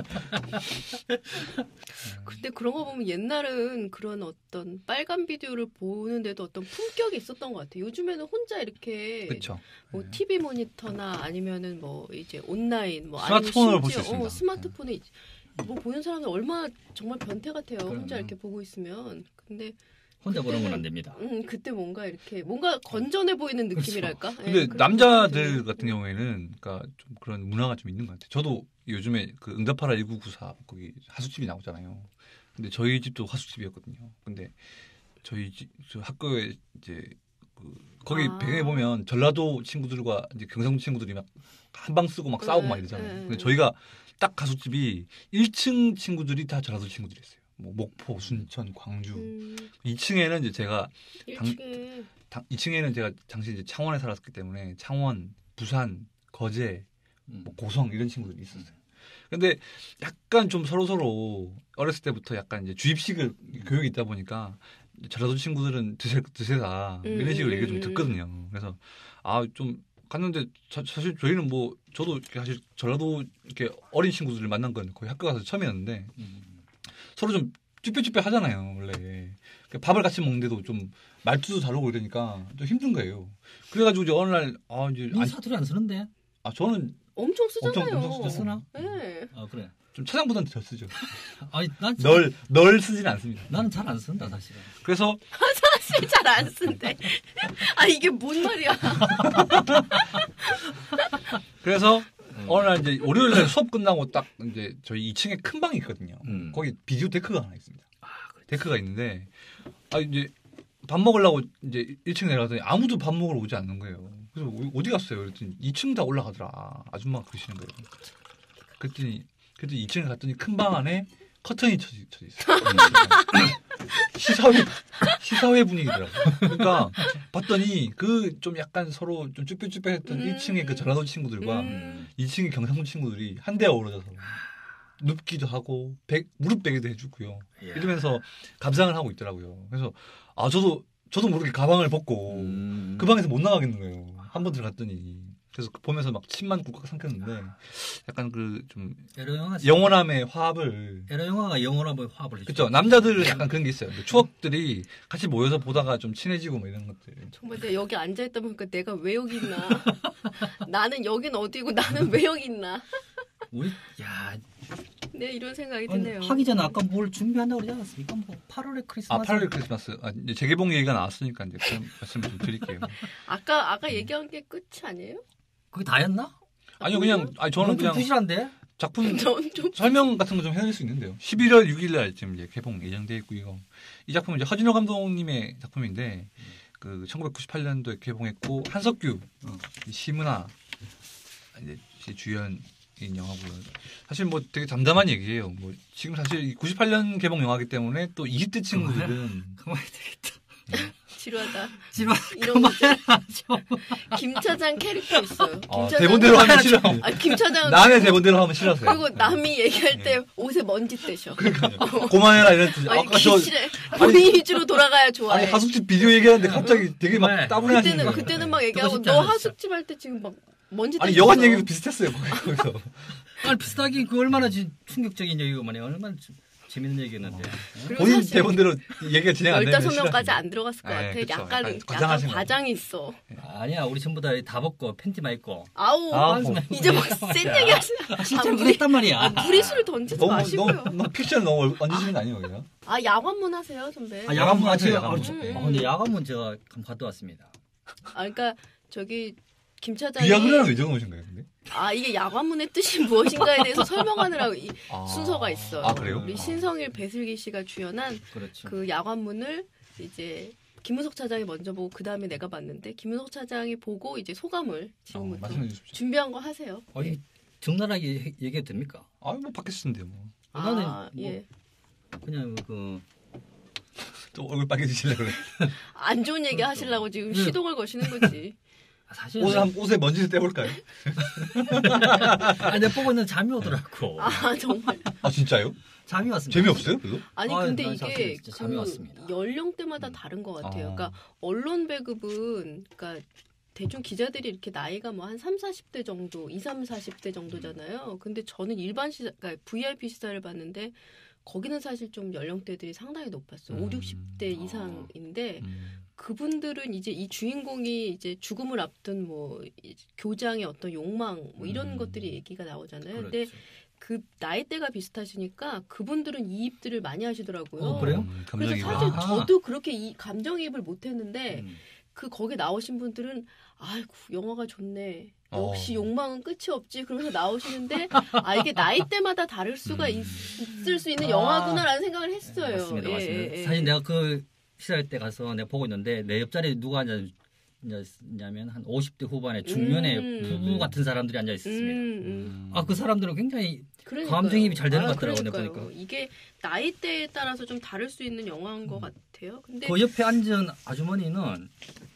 근데 그런 거 보면 옛날은 그런 어떤 빨간 비디오를 보는데도 어떤 품격이 있었던 것 같아요. 요즘에는 혼자 이렇게 그렇죠. 뭐 티비 모니터나 아니면은 뭐 이제 온라인 뭐 스마트폰으로 아니면 볼수 심지어, 있습니다. 어, 스마트폰에 있- 뭐 보는 사람들 얼마나 정말 변태 같아요. 혼자 그럼요. 이렇게 보고 있으면. 근데 혼자 보는 건 안 됩니다. 음 그때 뭔가 이렇게 뭔가 건전해 보이는 느낌이랄까. 예, 그렇죠. 근데 그런 남자들 느낌이 같은 경우에는 그러니까 좀 그런 문화가 좀 있는 것 같아요. 저도 요즘에 그 응답하라 일구구사 거기 하숙집이 나오잖아요. 근데 저희 집도 하숙집이었거든요. 근데 저희 집, 저 학교에 이제 그 거기 아. 배경에 보면 전라도 친구들과 이제 경상도 친구들이 막 한 방 쓰고 막 싸우고 네, 막 이러잖아요. 네. 근데 저희가 딱 하숙집이 일 층 친구들이 다 전라도 친구들이었어요. 뭐 목포, 순천, 광주. 음, 이 층에는 이제 제가 당- 일 층에 당- 이 층에는 제가 당시 이제 창원에 살았기 때문에 창원, 부산, 거제, 음. 뭐 고성 이런 친구들이 있었어요. 근데 약간 좀 서로 서로 어렸을 때부터 약간 이제 주입식을 교육이 있다 보니까 전라도 친구들은 드세 드세다 음, 이런 식으로 음, 얘기를 좀 음, 듣거든요. 그래서 아 좀 갔는데 자- 사실 저희는 뭐 저도 사실 전라도 이렇게 어린 친구들을 만난 건 거의 학교 가서 처음이었는데 음. 서로 좀 쭈뼛쭈뼛 하잖아요, 원래. 그러니까 밥을 같이 먹는데도 좀 말투도 다르고 이러니까 좀 힘든 거예요. 그래가지고 이제 어느 날, 아, 이제, 니 안, 사투리 안 쓰는데? 아, 저는 엄청 쓰잖아요. 엄청, 엄청 쓰나? 네. 아 그래. 좀 차장보다는 더 쓰죠. 아니 난 널, 널 쓰진 않습니다. 나는 잘 안 쓴다 사실은. 그래서, 사실 잘 안 쓴대. 아 이게 뭔 말이야? 그래서 어느 날 이제 월요일 날 수업 끝나고 딱 이제 저희 이 층에 큰 방이 있거든요. 음. 거기 비디오 데크가 하나 있습니다. 아 그래. 데크가 있는데, 아, 이제 밥 먹으려고 이제 일 층 내려가더니 아무도 밥 먹으러 오지 않는 거예요. 그래서 어- 어디 갔어요? 그랬더니 이 층 다 올라가더라. 아줌마가 그러시는 거예요. 그랬더니, 그랬더니 이 층에 갔더니 큰 방 안에 커튼이 쳐져, 쳐져 있어요. 시사회, 시사회 분위기더라고요. 그러니까 봤더니 그 좀 약간 서로 좀 쭈뼛쭈뼛했던 음. 일 층의 그 전라도 친구들과 음. 이 층의 경상도 친구들이 한데 어우러져서 눕기도 하고 배- 무릎 베기도 해주고요. 이야. 이러면서 감상을 하고 있더라고요. 그래서 아 저도 저도 모르게 가방을 벗고 음. 그 방에서 못 나가겠는 거예요. 한 번 들어갔더니 그래서 그 보면서 막 침만 꿀꺽 삼켰는데 약간 그 좀 에러 영화 영원함의 화합을 에러 영화가 영원함의 화합을 해주죠. 그렇죠. 남자들은 약간 그런 게 있어요. 추억들이 같이 모여서 보다가 좀 친해지고 뭐 이런 것들. 정말 내가 여기 앉아 있다 보니까 내가 왜 여기 있나? 나는 여긴 어디고 나는 왜 여기 있나? 우리 야 네 이런 생각이 아니, 드네요. 하기 전에 아까 뭘 준비한다고 그러지 않았습니까? 뭐 팔월에 아, 크리스마스. 팔월의 크리스마스. 아, 이제 재개봉 얘기가 나왔으니까 이제 그런 말씀 좀 드릴게요. 아까 아까 얘기한 게 끝이 아니에요? 그게 다였나? 아니요, 그냥, 아니, 저는 좀 그냥 부실한데. 작품 전 좀 설명 같은 거 좀 해드릴 수 있는데요. 십일월 육일 지금 이제 개봉 예정돼 있고 이거 이 작품은 이제 허진호 감독님의 작품인데 그 천구백구십팔 년도에 개봉했고 한석규, 어, 시문화 이제 주연인 영화고요. 사실 뭐 되게 담담한 얘기예요. 뭐 지금 사실 구십팔 년 개봉 영화이기 때문에 또 이십 대 친구들은 그만해야 되겠다. 지루하다. 지금 이런 거 김 차장 캐릭터 있어요. 김 아, 차장 대본대로 하면 싫어. 아, 김 차장 남의 대본대로 하면 싫어서요. 그리고 남이 얘기할 때 옷에 먼지 떼셔. 그러니까요. 고만해라 이런 뜻이. 아니 아까 저 기실에 본인 위주로 돌아가야 좋아해. 아니 하숙집 비디오 얘기하는데 갑자기 되게 막 네. 따분해 하시는 그때는 거예요. 그때는 막 듣고 얘기하고 싶지 너 않았어. 하숙집 할 때 지금 막 먼지 아니 떼셨어. 여관 얘기도 비슷했어요 거기서. 아니 비슷하긴 그 얼마나 지- 충격적인 얘기구만요. 얼마나 지- 재밌는 얘기였는데. 그리고 본인 사실 대본대로 얘기가 진행 안 되면 열다섯 명까지 안 들어갔을 것 네, 같아. 그쵸. 약간 약간 약간 과장하신 거. 과장이 있어. 아니야 우리 전부 다 다 벗고 팬티만 입고. 아우 아, 이제 막 센 얘기 하시나. 아, 진짜 아, 무리- 그랬단 말이야. 아, 무리수를 던지지 너무 마시고요. 너무 너무 픽션 너무 얹으시는 거 아니에요 그냥? 아 야관문 하세요 선배. 아, 야간문 하세요, 제가 야간문. 아, 저- 음, 아, 근데 야간문 제가 한번 갔다 왔습니다. 아 그러니까 저기 김 차장이 비아그라는 왜 적어놓으신 거예요 근데? 아 이게 야관문의 뜻이 무엇인가에 대해서 설명하느라고 이 아. 순서가 있어요. 아, 그래요? 우리 신성일 배슬기 씨가 주연한 그렇죠. 그 야관문을 이제 김은석 차장이 먼저 보고 그 다음에 내가 봤는데 김은석 차장이 보고 이제 소감을 어, 지금부터 말씀해 주십시오. 준비한 거 하세요. 아니 적나라하게 해- 얘기해도 됩니까? 아뭐 팟캐스트인데 뭐. 나는 아, 뭐 예. 그냥 그 또 얼굴 빨개지시려고 그래. 안 좋은 얘기 하시려고 지금 네. 시동을 거시는 거지. 아, 사실 옷에 한 옷에 먼지 좀 떼볼까요? 아, 내가 보고 있는 잠이 오더라고. 아 정말. 아 진짜요? 잠이 왔습니다. 재미없어요 별로? 아니 아, 근데 난 이게 사실 진짜 잠이 그 왔습니다. 연령대마다 다른 것 같아요. 아. 그러니까 언론 배급은 그러니까 대충 기자들이 이렇게 나이가 뭐 한 삼, 사십 대 정도, 이, 삼, 사십 대 정도잖아요. 근데 저는 일반 시사, 그러니까 브이아이피 시사를 봤는데 거기는 사실 좀 연령대들이 상당히 높았어요. 음. 오, 육십 대 이상인데 음. 그분들은 이제 이 주인공이 이제 죽음을 앞둔 뭐 이 교장의 어떤 욕망 뭐 이런 음. 것들이 얘기가 나오잖아요. 근데 그렇죠. 그 나이대가 비슷하시니까 그분들은 이입들을 많이 하시더라고요. 어, 그래요? 음, 그래서 감정이 사실 아하. 저도 그렇게 이 감정이입을 못했는데 음. 그 거기 나오신 분들은 아이고 영화가 좋네. 역시 어. 욕망은 끝이 없지. 그러면서 나오시는데 아 이게 나이대마다 다를 수가 있, 있을 수 있는 아. 영화구나라는 생각을 했어요. 네, 맞습니다, 예, 맞습니다. 예, 예. 사실 내가 그 시사할 때 가서 내가 보고 있는데 내 옆자리에 누가 앉았냐면 한 오십 대 후반의 중년의 음. 부부 같은 사람들이 앉아 있었습니다. 음, 음. 아 그 사람들은 굉장히 그러니까요. 감정이입이 잘 되는 아, 것 같더라고요, 내가 그러니까요. 보니까. 이게 나이대에 따라서 좀 다를 수 있는 영화인 것 같아요. 근데 그 옆에 앉은 아주머니는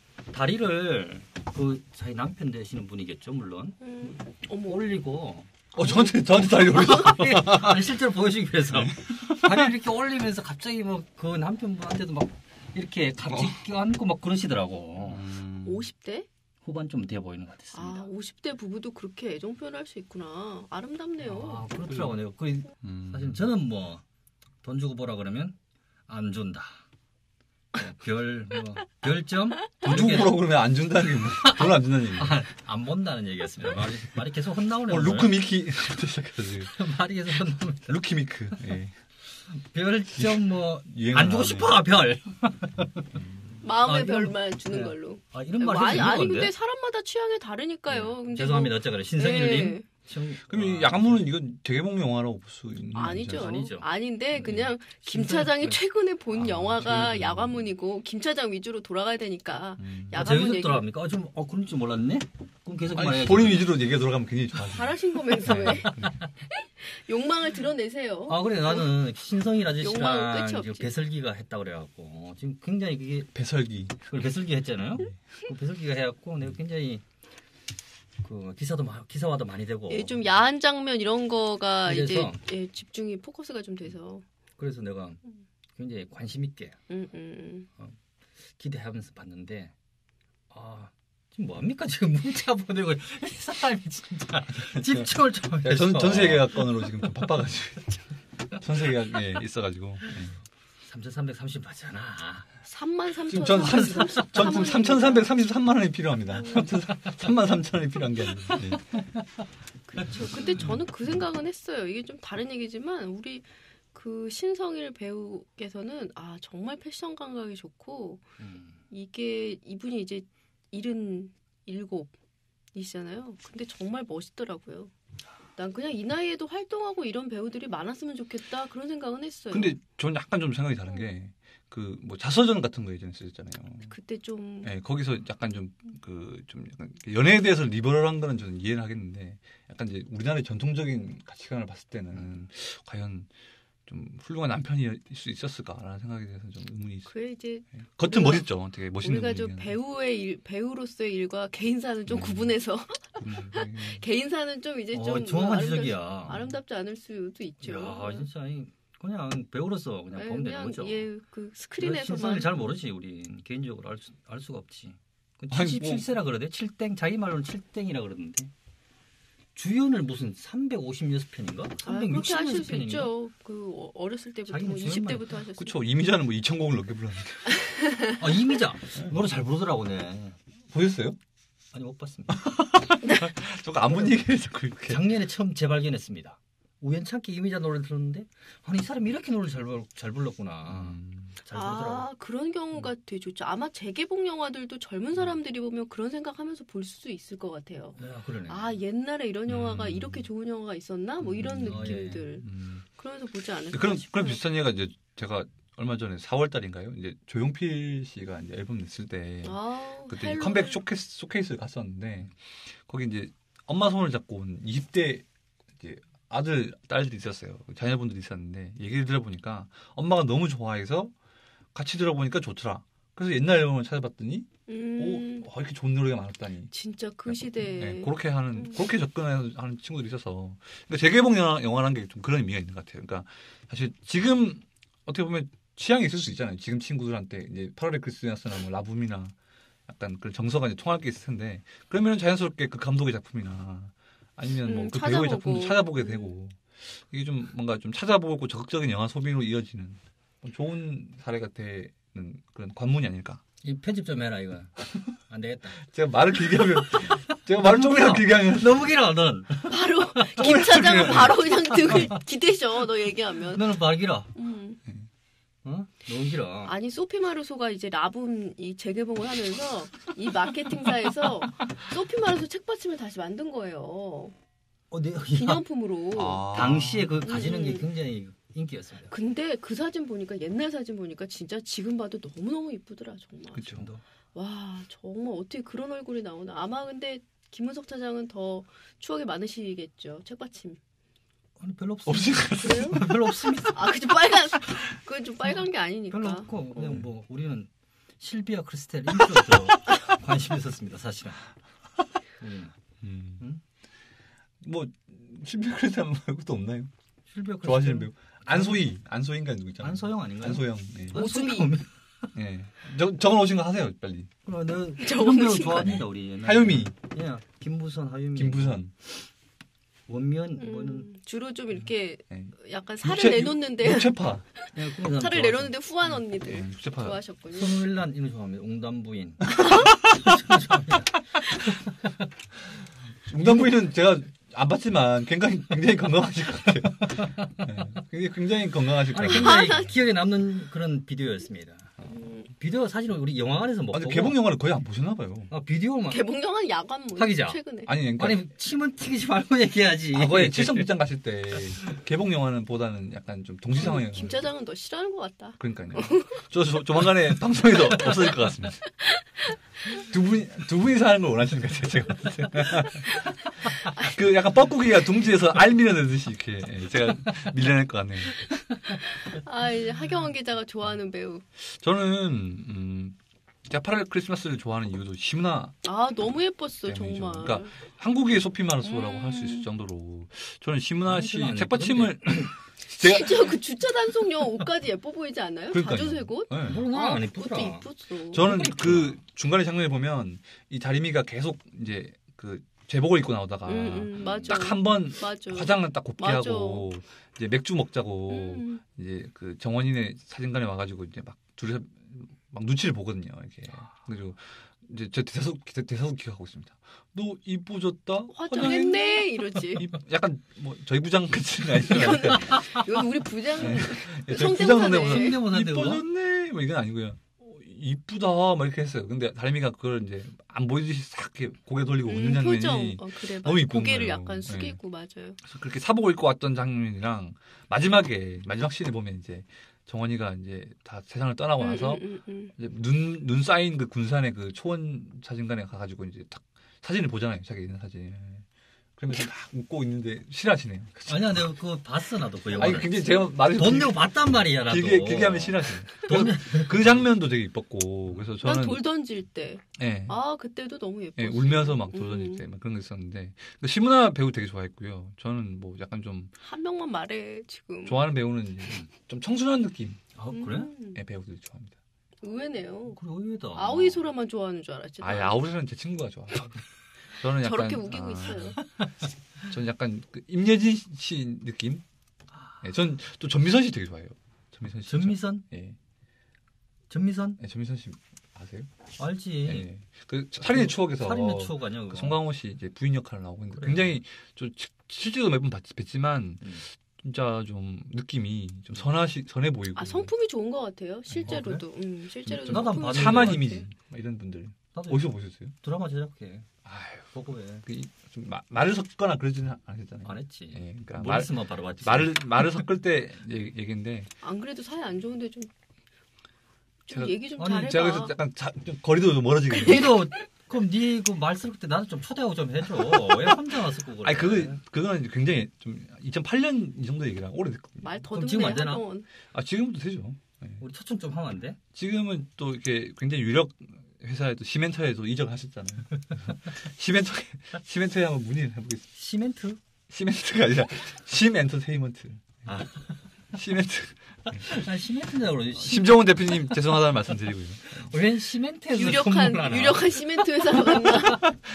다리를 그 자기 남편 되시는 분이겠죠 물론 음, 어머 올리고 어 저한테 저한테 다리 올리셨어. 아니 실제로 보여주기 위해서 다리를 이렇게 올리면서 갑자기 뭐 그 남편분한테도 막 이렇게 같이 껴안고 막 그러시더라고. 음. 오십 대? 후반 좀 돼 보이는 것 같았습니다. 아, 오십 대 부부도 그렇게 애정 표현할 수 있구나. 아름답네요. 아, 그렇더라고요. 그 음. 사실 저는 뭐 돈 주고 보라 그러면 안 준다. 별, 뭐, 별점? 돈 주고 보라고 그러면 안 준다는 게 뭐, 돈을 안 준다는 얘기. 아, 안 본다는 얘기였습니다. 말이, 말이 계속 혼나오네요. 어, 오늘. 루크 미키부터 시작해가지고. 말이 계속 혼나옵니다. 루키 미크. 예. 별점 뭐, 유행어 안 주고 나오네. 싶어, 별. 마음의 아, 이런- 별만 주는 네. 걸로. 아, 이런 말이 아니, 있는 아니 건데. 근데 사람마다 취향이 다르니까요. 근데 죄송합니다. 뭐- 어쩌거나. 신성일님. 네. 청- 그럼 이 아, 야간문은 이건 재개봉 영화라고 볼 수 있는 아니죠. 거죠? 아니죠. 아닌데 그냥 김 신선- 차장이 네. 최근에 본 아, 영화가 최근. 야관문이고 김 차장 위주로 돌아가야 되니까 음. 아, 야간문 저기서 얘기 돌아갑니까? 아, 좀, 어, 그런 줄 몰랐네? 그럼 계속 아니, 말해야지. 본인 위주로 얘기가 돌아가면 굉장히 좋아하죠. 잘하신 거면서 왜 욕망을 드러내세요. 아, 그래. 나는 신성일 욕망은 아저씨랑 끝이 지금 없지. 배설기가 했다 그래갖고. 지금 굉장히 그게 배설기. 그걸 배설기 했잖아요. 그 배설기가 해갖고 내가 굉장히 그 기사도 마, 기사화도 많이 되고. 예, 좀 야한 장면 이런 거가 이제 그래서- 예, 집중이 포커스가 좀 돼서 그래서 내가 굉장히 관심 있게 음, 음, 음. 기대하면서 봤는데 아 지금 뭐 합니까 지금 문자 보내고 이 사람이 진짜 집중을 좀 야, 해서 전, 전세 계약 건으로 지금 좀 바빠가지고. 전세 계약에 있어가지고. 예. 삼천삼백삼십 맞잖아. 삼만 지금 삼천 전, 삼, 전 지금 삼천삼백삼십삼만 원이 필요합니다. 삼만 삼천 원이 필요한 게 아니고. 예. 그렇죠. 근데 저는 그 생각은 했어요. 이게 좀 다른 얘기지만 우리 그 신성일 배우께서는 아 정말 패션 감각이 좋고 음. 이게 이분이 이제 일흔일곱이시잖아요. 근데 정말 멋있더라고요. 난 그냥 이 나이에도 활동하고 이런 배우들이 많았으면 좋겠다 그런 생각은 했어요. 근데 저는 약간 좀 생각이 다른 게, 그, 뭐, 자서전 같은 거 예전에 쓰셨잖아요. 그때 좀 예, 거기서 약간 좀, 그, 좀, 약간 연애에 대해서 리버럴한 거는 저는 이해를 하겠는데, 약간 이제 우리나라의 전통적인 가치관을 봤을 때는, 과연 좀 훌륭한 남편일 수 있었을까라는 생각에 대해서 좀 의문이 있어요. 그게 이제 예. 겉은 우리가- 멋있죠. 되게 멋있는 우리가 좀 분이긴 배우의 일, 배우로서의 일과 개인사는 좀 음. 구분해서 한데. 개인사는 좀 이제 어, 좀 정확한 아름답- 지적이야. 아름답지 않을 수도 있죠. 야 진짜 이- 그냥 배우로서 그냥 네, 보면 되는 그냥 거죠. 예, 그 내가 스크린에서만 신성일 잘 모르지 우린 개인적으로 알, 수, 알 수가 없지. 아니, 칠십칠 세라 그러대. 칠땡 자기 말로는 칠땡이라 그러던데. 주연을 무슨 삼백오십육 편인가? 아, 그렇게 삼백육십육 하실 수 편인가? 있죠. 그 어- 어렸을 때부터 자기는 뭐 주연 이십 말- 대부터 하셨어요. 그쵸. 이미자는 뭐 이천 곡을 넘게 불렀는데. 아 이미자 노래 잘 부르더라고 네. 보셨어요? 아니 못 봤습니다. 저거 안 본 얘기를 자꾸 이렇게. 작년에 처음 재발견했습니다. 우연찮게 이미자 노래를 들었는데 아니 이 사람이 이렇게 노래를 잘, 불- 잘 불렀구나. 음. 잘 부르더라고. 아 그런 경우가 되게 좋죠. 아마 재개봉 영화들도 젊은 사람들이 보면 그런 생각하면서 볼 수 있을 것 같아요. 야, 그러네. 아 옛날에 이런 영화가 음. 이렇게 좋은 영화가 있었나? 뭐 이런 음, 어, 예. 느낌들. 음. 그러면서 보지 않을까 그런 싶어요. 그런 비슷한 얘기가 이제 제가 얼마 전에 사월 달인가요? 이제 조용필 씨가 이제 앨범 냈을 때 아, 그때 이제 헬로. 컴백 쇼케이스 쇼케이스를 갔었는데 거기 이제 엄마 손을 잡고 온 이십 대 이제 아들 딸들이 있었어요. 자녀분들이 있었는데 얘기를 들어보니까 엄마가 너무 좋아해서 같이 들어보니까 좋더라. 그래서 옛날 앨범을 찾아봤더니 음, 오 아, 이렇게 좋은 노래가 많았다니. 진짜 그 시대에 네, 그렇게 하는 음. 그렇게 접근하는 하는 친구들이 있어서 그러니까 재개봉 영화, 영화라는 게 좀 그런 의미가 있는 것 같아요. 그러니까 사실 지금 어떻게 보면 취향이 있을 수 있잖아요. 지금 친구들한테 이제 팔월의 크리스마스나 뭐 라붐이나 약간 그런 정서가 이제 통할 게 있을 텐데 그러면 자연스럽게 그 감독의 작품이나 아니면 뭐 음, 그 배우의 찾아보고. 작품도 찾아보게 되고 이게 좀 뭔가 좀 찾아보고 적극적인 영화 소비로 이어지는 좋은 사례가 되는 그런 관문이 아닐까. 이 편집 좀 해라 이거. 안 되겠다. 제가 말을 길게 하면 제가 말을 조금이라도 길게 하면 너무 길어 넌. 바로 김 차장은 바로 그냥 등을 기대셔. 너 얘기하면. 너는 말 길어. 음. 어? 너무 길어. 아니 소피 마르소가 이제 라붐 이 재개봉을 하면서 이 마케팅사에서 소피 마르소 책받침을 다시 만든 거예요. 어, 내, 기념품으로. 아. 당시에 그 가지는 게 음. 굉장히 인기였습니다. 근데 그 사진 보니까 옛날 사진 보니까 진짜 지금 봐도 너무너무 이쁘더라 정말. 그렇죠. 와 정말 어떻게 그런 얼굴이 나오나. 아마 근데 김은석 차장은 더 추억이 많으시겠죠. 책받침. 아니 별로 없어. 없을 것 그래요? 별로 없습니다. 아 그좀 빨간 그건 좀 빨간 게 아니니까. 별로 없고 그냥 어. 뭐 우리는 실비아 크리스텔 인기로 더 관심이 있었습니다 사실은. 우리는. 음. 응? 뭐 실비아 크리스탈 말고도 없나요? 실비아 크리스텔. 좋아하시는 배우 안소희 안소희인가 누구 있잖아요. 안소영 아닌가요? 안소영. 예. 오수미. 예. 저 적어 놓으신 거 하세요 빨리. 그럼 내가 저거 이런 배우 무슨 좋아합니다 우리. 옛날에. 하유미, 예, 김부선, 하유미, 김부선. 원면 음, 뭐는 주로 좀 이렇게 예. 약간 살을 육체- 내놓는데 육체파. 예, 그런 사람 살을 좋아하죠. 내놓는데 후한 언니들 예, 육체파. 좋아하셨군요. 손윌란 이런 거 좋아합니다. 웅담 부인. 웅담부인은 제가 안 봤지만 굉장히 굉장히 건강하실 것 같아요. 예. 굉장히 굉장히 건강하실 것 아니 같아요. 굉장히 기억에 남는 그런 비디오였습니다. 음, 비디오 사진을 우리 영화관에서 못 아니, 보고 개봉 영화를 거의 안 보셨나 봐요. 아, 비디오만 개봉 영화는 야간 뭐 하기자. 최근에. 아니 그러니까 아니 침은 튀기지 말고 얘기하지. 과거에 칠성극장 갔을 때 개봉 영화는 보다는 약간 좀 동시 상황이에요. 김 차장은 너 싫어하는 것 같다. 그러니까요. 저, 저 조만간에 방송에서 없어질 것 같습니다. 두 분, 두 분이서 하는 걸 원하시는 것 같아요, 제가. 봤을 때. 그 약간 뻐꾸기가 둥지에서 알 밀어내듯이 이렇게 예, 제가 밀려낼 것 같네요. 아 이제 하경원 기자가 좋아하는 배우. 저는, 음, 제가 팔월 크리스마스를 좋아하는 이유도 시문화 아 너무 예뻤어 때문이죠. 정말. 그러니까 한국의 소피 마르소라고 음. 할 수 있을 정도로 저는 시문화 씨 별로 안 책받침을 제가 진짜 그 주차 단속용 옷까지 예뻐 보이지 않아요? 그러니까요. 자주색 옷? 네. 물론 아, 안 그것도 이쁘더라. 이뻤어. 저는 그 중간에 장면에 보면 이 다리미가 계속 이제 그 제복을 입고 나오다가 음, 음, 맞아. 딱 한 번 맞아. 화장을 딱 곱게 맞아. 하고 이제 맥주 먹자고 음. 이제 그 정원이네 사진관에 와가지고 이제 막 둘이서 막 눈치를 보거든요. 이렇게 그리고 이제 저 대사속 대사속 기억하고 있습니다. 너 이뻐졌다. 화장했네 이러지. 이- 약간 뭐 저희 부장 같은 아니지만 이건 우리 부장 예, 저희 부장 성대모사네. 선배보다 성대모사인데, 그거? 이뻐졌네. 뭐 이건 아니고요. 어, 이쁘다 막 이렇게 했어요. 근데 다리미가 그걸 이제 안 보이듯이 싹 이렇게 고개 돌리고 웃는 음, 장면이 표정. 어, 그래, 너무 맞아. 이쁜 고개를 거예요. 약간 네. 숙이고 맞아요. 그래서 그렇게 사복을 입고 왔던 장면이랑 마지막에 마지막 씬에 보면 이제 정원이가 이제 다 세상을 떠나고 나서 음, 음, 음, 이제 눈, 눈 쌓인 그 군산의 그 초원 사진관에 가가지고 이제 딱 사진을 보잖아요. 자기 있는 사진. 그러면서 막 웃고 있는데 싫어하시네요. 아니야 내가 그거 봤어 나도 그 영화. 아니 굉장히 제가 말이 돈 내고 봤단 말이야 나도. 길게 길게 하면 싫어하시네. 돈 그래서 그 장면도 되게 이뻤고 그래서 난 저는 돌 던질 때. 예, 아 그때도 너무 예뻤어. 예, 울면서 막 돌던질 음. 때 막 그런 게 있었는데 그 시문화 배우 되게 좋아했고요. 저는 뭐 약간 좀 한 명만 말해 지금. 좋아하는 배우는 이제 좀 청순한 느낌의 아 그래? 음. 배우들 좋아합니다. 의외네요. 그래 의외다. 아오이 소라만 좋아하는 줄 알았지. 아예 아우리는 제 친구가 좋아. 저는 약간 저렇게 우기고 아, 있어요. 저는 약간 그 임예진 씨 느낌. 예, 전 또 전미선 씨 되게 좋아해요. 전미선 씨. 전미선? 예. 전미선? 예, 전미선 씨 아세요? 알지. 예. 그 살인의 추억에서 살인의 추억 아니야 그 그거. 송강호 씨 이제 부인 역할을 나오고 있는데 그래. 굉장히 저 시- 실제로 몇 번 뵀지만 음. 진짜 좀 느낌이 좀 선하시 선해 보이고 아 성품이 좋은 것 같아요. 실제로도. 음, 실제로도 나도 한번 성품이 봤는데. 좋은 차만 것 이미지 같아요. 막 이런 분들 나도 어디서 보셨어요? 드라마 제작해. 아유, 보고 해. 그 이- 좀 마- 말을 섞거나 그러지는 않았잖아요. 안 했지. 예, 그러니까 말, 머리스만 바로 봤지. 말을 말을 섞을 때 얘- 얘기인데 안 그래도 사이 안 좋은데 좀, 좀 제가- 얘기 좀 아니, 잘해봐. 제가 그래서 약간 자, 좀 거리도 좀 멀어지게. 니도 그럼 니그말 쓸 때 나는 좀 초대하고 좀 해줘. 왜 혼자 와서 그걸? 아니 그거 그거는 굉장히 좀 이천팔 년 이 정도 얘기라 오래됐거든요. 말 그럼 더듬네 지금 안 되나? 하던. 아 지금도 되죠. 예. 우리 초청 좀 하면 안 돼? 지금은 또 이렇게 굉장히 유력 회사에도 시멘터에도 이적하셨잖아요. 시멘터 시멘터에 한번 문의를 해보겠습니다. 시멘트? 시멘트가 아니라 시멘터테인먼트. 아. 시멘트. 난 시멘트냐고 그러지. 시- 심정훈 대표님 죄송하다는 말씀드리고요. 웬 시멘트에서 유력한 선물을 하나. 유력한 시멘트 회사로 갔나?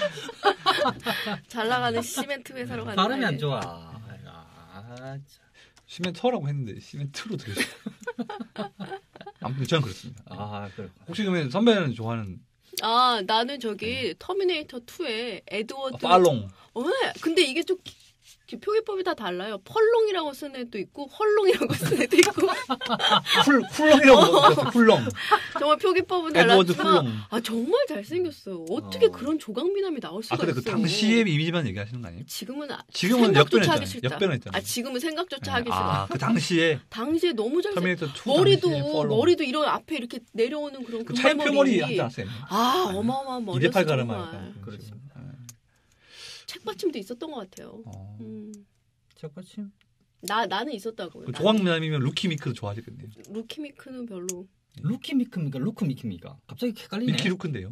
잘 나가는 시멘트 회사로 갔나? 발음이 안 좋아. 아, 참. 시멘터라고 했는데 시멘트로 들렸어요. 아무튼 저는 그렇습니다. 아, 그래. 혹시 그러면 선배는 좋아하는 아 나는 저기 터미네이터 투에 에드워드. 아, 팔롱. 어, 네. 근데 이게 좀 기- 기- 표기법이 다 달라요. 펄롱이라고 쓰는 애도 있고 헐롱이라고 쓰는 애도 있고 쿨 쿨롱이라고 불렀어요. 쿨롱. 정말 표기법은 에드워드 달랐지만 쿨롱. 아 정말 잘생겼어요. 어떻게 어. 그런 조각미남이 나올 수가 아 근데 그 있어. 당시의 이미지만 얘기하시는 거 아니에요? 지금은 아, 지금은 생각조차 역변했잖아요. 하기 싫다. 역변했잖아요. 아 지금은 생각조차 하기 싫어. 아, 그 당시에 당시에 너무 잘생. 터미네이터 투 머리도 당시에 팔롱. 머리도 이런 앞에 이렇게 내려오는 그런 그 차인 금발머리. 표머리 하지 않았어요? 아 어마어마한 머리였어 이대팔 가르마 정말. 약간. 그렇습니다. 책받침도 있었던 것 같아요. 어. 음. 책받침? 나 나는 있었다고요. 그 나는. 조각미남이면 루키미크도 좋아하시겠네요. 루키미크는 별로. 루키 미크입니까? 루크 미크입니까? 갑자기 헷갈리네. 미키 루크인데요.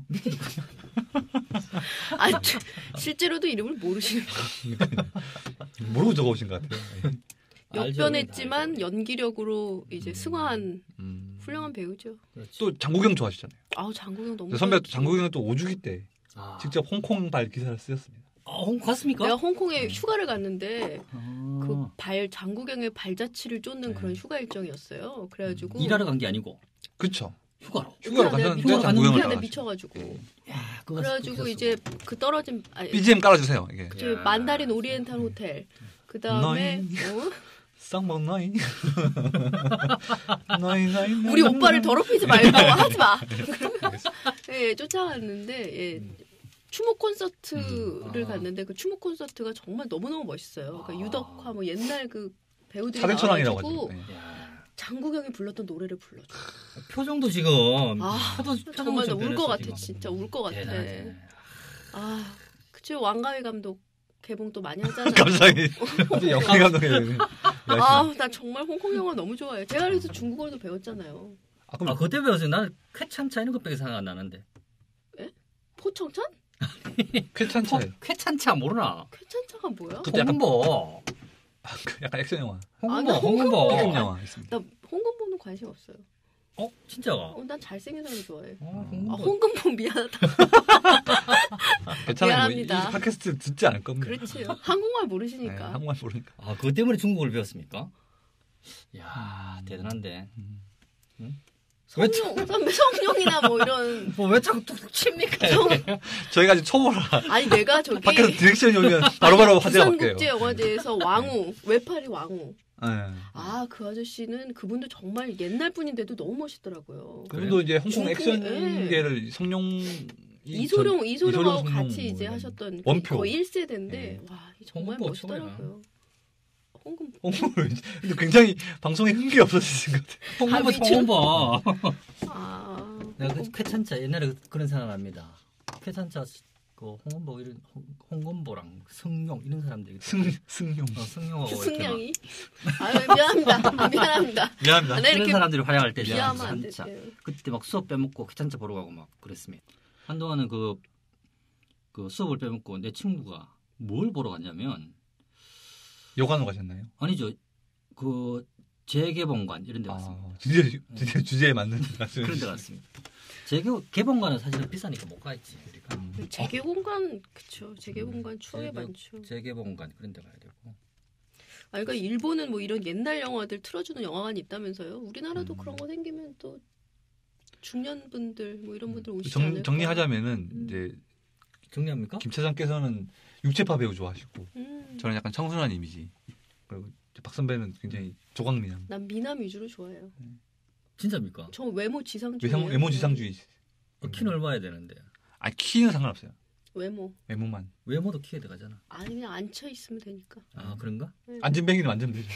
아 저- 실제로도 이름을 모르시는. 모르고 적어오신 것 같아요. 알죠, 역변했지만 알죠. 연기력으로 이제 음. 승화한 음. 훌륭한 배우죠. 그렇지. 또 장국영 좋아하시잖아요. 아우 장국영 너무. 선배 또 잘했지. 장국영은 또 오주기 때 아. 직접 홍콩발 기사를 쓰셨습니다. 아, 홍 갔습니까? 내가 홍콩에 휴가를 갔는데 아. 그 발 장국영의 발자취를 쫓는 네. 그런 휴가 일정이었어요. 그래가지고 일하러 간 게 아니고 그쵸. 휴가로. 휴가로 내가 가셨는데 미쳐- 장국영을 미안해, 따라가시고. 미쳐가지고. 야, 그거 그래가지고 그거 이제 그 떨어진 아니, 비지엠 깔아주세요. 이게. 저 만다린 오리엔탈 호텔. 그 다음에 어? 쌍먹 너희. 너희 너희. 우리 오빠를 더럽히지 말고 하지 마. 알겠습니다. 예, 쫓아갔는데 예, 추모 콘서트를 아. 갔는데 그 추모 콘서트가 정말 너무 너무 멋있어요. 그러니까 아. 유덕화 뭐 옛날 그 배우들이 사백천왕이라고 나와가지고 하죠. 네. 야, 장국영이 불렀던 노래를 불러줘. 표정도 지금 아, 표정, 정말 좀 울 것 변했어, 같아, 지금. 진짜 울 것 같아. 대단하지. 아, 그치 왕가위 감독 개봉 또 많이 하잖아요. 갑자기 갑자기 영화 감독이. 아, 나 정말 홍콩 영화 너무 좋아해요. 제가 그래서 중국어도 배웠잖아요. 아 그럼 아 그때 배웠어요. 나는 쾌찬차 이런 것밖에 생각 안 나는데. 포청천? 쾌찬차. 쾌찬차 모르나? 쾌찬차가 뭐야? 그때 약간 홍보. 아, 그 약간 액션 영화. 홍보. 아, 나 홍보. 액션 영화 있습니다. 나 홍금보는 관심 없어요. 어 진짜가? 어, 난 잘생긴 사람 좋아해. 어, 음. 아, 홍보. 홍금보 미안하다. 괜찮아요. 뭐, 이 미안합니다. 팟캐스트 듣지 않을 겁니다. 그렇지. 한국말 네, 모르시니까. 한국말 모르니까. 아 그것 때문에 중국어를 배웠습니까? 야 대단한데. 음. 왜 성룡, 선배 성룡이나 뭐 이런. 뭐왜 자꾸 툭툭 칩니까? 성- 저희가 지금 초보라. 아니 내가 저기 밖에서 디렉션이 오면 바로바로 화제가 바뀌어요. 부산국제영화제에서 왕우, 외파리 왕우. 네. 아, 그 아저씨는 그분도 정말 옛날 분인데도 너무 멋있더라고요. 그분도 이제 홍콩 중국에, 액션계를 성룡 이소룡, 이소룡하고 성룡 같이 뭐 이제 이런 하셨던 원표. 거의 일 세대인데 네. 와, 이 정말 홍금보 멋있더라고요. 홍금 홍콩을 근데 굉장히 방송에 흥미 없어지신 것 같아요. 홍보 미쳐. 홍보. 아, 내가 그 쾌찬차 옛날에 그- 그런 생각 납니다. 쾌찬차 그 홍금보 이런 홍- 홍금보랑 승용 이런 사람들이 승 승룡. 어, 승용하고 이렇게 막 승냥이. 아, 미안합니다. 미안합니다. 미안합니다. 아, 네, 이런 이렇게 사람들이 활약할 때 비하면 안 쾌찬차. 되지. 그때 막 수업 빼먹고 쾌찬차 보러 가고 막 그랬습니다. 한동안은 그, 그 수업을 빼먹고 내 친구가 뭘 보러 갔냐면 요관으로 가셨나요? 아니죠. 그 재개봉관 이런 데 갔습니다. 아, 드디어 드디어 주제에 맞는 말씀. 그런 데 갔습니다. 재개봉관은 사실은 비싸니까 못 가있지 우리가. 음. 재개봉관 그쵸. 재개봉관 추억이 재개- 많죠. 재개봉관 그런 데 가야 되고. 아, 그러니까 일본은 뭐 이런 옛날 영화들 틀어주는 영화관이 있다면서요. 우리나라도 음. 그런 거 생기면 또 중년분들 뭐 이런 분들 오시지 정, 않을까. 정리하자면은 음. 이제 정리합니까? 김 차장께서는 육체파 배우 좋아하시고 음. 저는 약간 청순한 이미지. 그리고 이제 박 선배는 굉장히 조각미남. 난 미남 위주로 좋아해요. 진짜입니까? 저 외모 지상주의. 외모, 외모 지상주의. 어, 키는 얼마야 되는데? 아 키는 상관없어요. 외모. 외모만. 외모도 키에 들어가잖아. 아니 그냥 앉혀 있으면 되니까. 아 그런가? 네. 안전뱅이는 완전 되죠.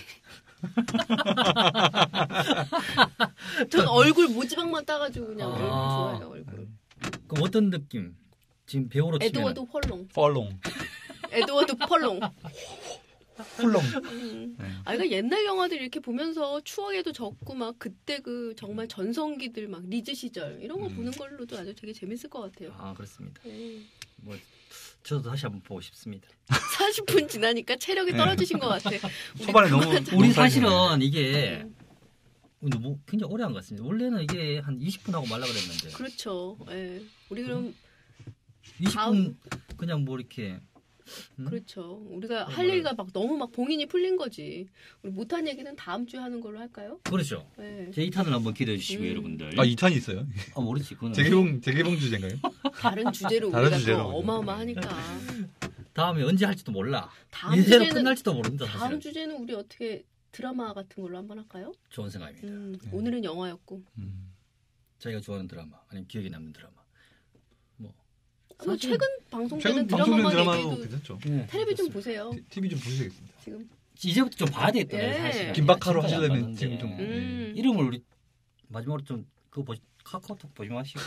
전 얼굴 모지방만 따가지고 그냥 아. 얼굴 좋아해요. 얼굴. 그럼 어떤 느낌? 지금 배우로 치면 에드워드 펄롱. 펄롱. 에드워드 펄롱. 훌렁. 음. 네. 아, 그러니까 옛날 영화들 이렇게 보면서 추억에도 적고 막 그때 그 정말 전성기들 막 리즈 시절 이런 거 음. 보는 걸로도 아주 되게 재밌을 것 같아요. 아 그렇습니다. 네. 뭐 저도 다시 한번 보고 싶습니다. 사십 분 지나니까 체력이 네. 떨어지신 것 같아. 초반에 너무 우리 너무 사실은 짧네. 이게 뭐 굉장히 오래 한 것 같습니다. 원래는 이게 한 이십 분 하고 말라 그랬는데 그렇죠. 예. 우리 그럼 이십 분 그냥 뭐 이렇게 음? 그렇죠. 우리가 네, 할 맞아요. 얘기가 막 너무 막 봉인이 풀린 거지. 우리 못한 얘기는 다음 주에 하는 걸로 할까요? 그렇죠. 네. 제 이 탄을 한번 기대해 주시고 음. 여러분들. 아 이 탄이 있어요. 아 모르지 그거는. 재개봉 재개봉 주제인가요? 다른 주제로 다른 우리가 주제로. 더 어마어마하니까. 다음에 언제 할지도 몰라. 다음 이대로 주제는 끝날지도 모른다 다음 사실. 주제는 우리 어떻게 드라마 같은 걸로 한번 할까요? 좋은 생각입니다. 음, 네. 오늘은 영화였고. 음. 자기가 좋아하는 드라마 아니면 기억에 남는 드라마. 뭐 뭐 사실- 최근 방송되는 최근 방송된 드라마만 드라마도 얘기해도 괜찮죠. 네, 텔레비 좀 그렇습니다. 보세요. 티- 티비 좀 보셔야겠습니다. 지금. 이제부터 좀 봐야 되겠다. 예. 사실. 김박하로 시간이 안 하시려면 맞는데. 지금 좀 음. 이름을 우리 마지막으로 좀 그거 보시, 카카오톡 보지 마시고.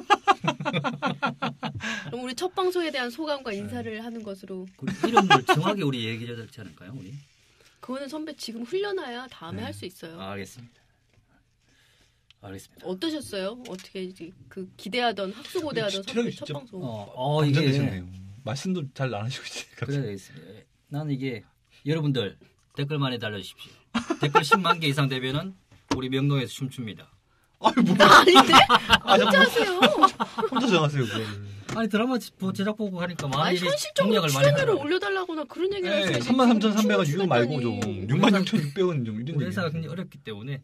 그럼 우리 첫 방송에 대한 소감과 인사를 하는 것으로. 그 이름을 정확히 우리 얘기해야 되지 않을까요, 우리? 그거는 선배 지금 흘려놔야 다음에 네. 할 수 있어요. 아, 알겠습니다. 알겠습니다. 어떠셨어요? 어떻게 이제 그 기대하던 학수고대하던 체력이 선배 첫 진짜- 방송. 어, 어 완전 이게 되셨네요. 말씀도 잘 안 하시고 있어요. 그래야 되겠습니다. 나는 이게 여러분들 댓글 많이 달려주십시오. 댓글 십만 개 이상 되면은 우리 명동에서 춤춥니다. 아니 뭐 아닌데? 혼자 하세요. 혼자 정하세요 그거를. 아니 드라마 보- 제작 보고 하니까 아니, 많이 현실적으로 공약을 많이 출연료를 하더라고요. 올려달라고나 그런 얘기를 네, 하셔야지. 삼만 삼천삼백 원 춤을 이거 말고 추다니. 좀 육만 육천육백 원 좀 이런 우리 회사가 얘기. 굉장히 어렵기 때문에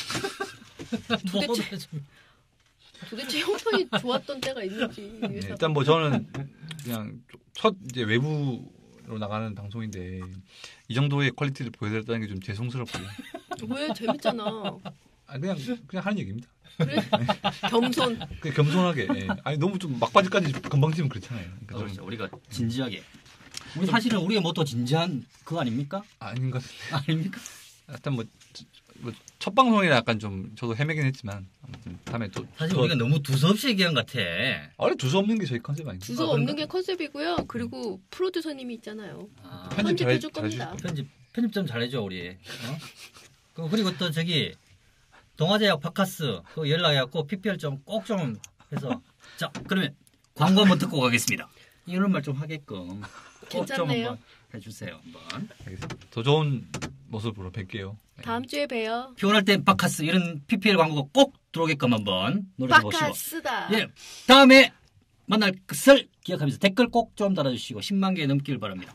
도대체- 뭐 좀- 도대체 형편이 좋았던 때가 있는지. 이 네, 회사가. 일단 뭐 저는 그냥 첫 이제 외부로 나가는 방송인데 이 정도의 퀄리티를 보여드렸다는 게 좀 죄송스럽고요. 왜 재밌잖아. 아, 그냥 그냥 하는 얘기입니다. 그래? 겸손. 그냥 겸손하게. 예. 아니 너무 좀 막바지까지 금방 지면 그렇잖아요. 그러니까 그렇죠. 좀 우리가 진지하게. 우리 사실은 우리가 모토 진지한 그거 아닙니까? 아닌 것 같은데. 아닙니까? 일단 뭐 첫 방송이라 약간 좀 저도 헤매긴 했지만 아무튼 다음에 또 사실 더- 우리가 너무 두서없이 얘기한 것 같아. 원래 두서 없는 게 저희 컨셉 아닌가요? 주소 아, 없는 그런가? 게 컨셉이고요. 그리고 프로듀서님이 있잖아요. 아, 편집 편집해 잘- 줄 잘 겁니다. 해주실 편집 편집 좀 잘해줘 우리. 어? 그- 그리고 또 저기 동아제약 바카스 그 연락해갖고 피피엘 좀 꼭 좀 해서 자 그러면 광고 한번 듣고 가겠습니다. 이런 말 좀 하게끔 꼭 좀 괜찮네요. 한번 해주세요. 한번. 알겠습니다. 더 좋은 모습으로 뵐게요. 네. 다음 주에 봬요. 피곤할 땐 바카스 이런 피피엘 광고가 꼭 들어오게끔 한번 노력해 보시고. 바카스다. 예, 다음에 만날 것을 기억하면서 댓글 꼭 좀 달아주시고 십만 개 넘길 바랍니다.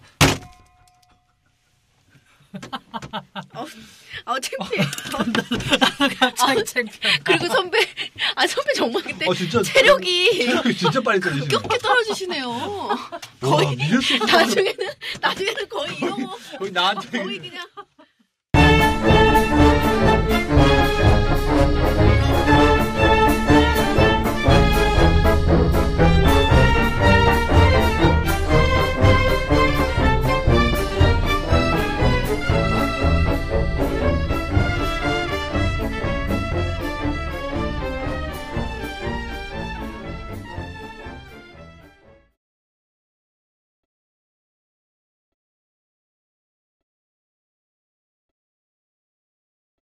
아 창피해. 갑자기 창피해. 그리고 선배, 아 선배 정말 그때 어 진짜 체력이 체력이 진짜 빨리 떨어지시네. 급격히 떨어지시네요. 와 거의 미랬어. 나중에는 나중에는 거의 이러고 거의 나한테 거의 그냥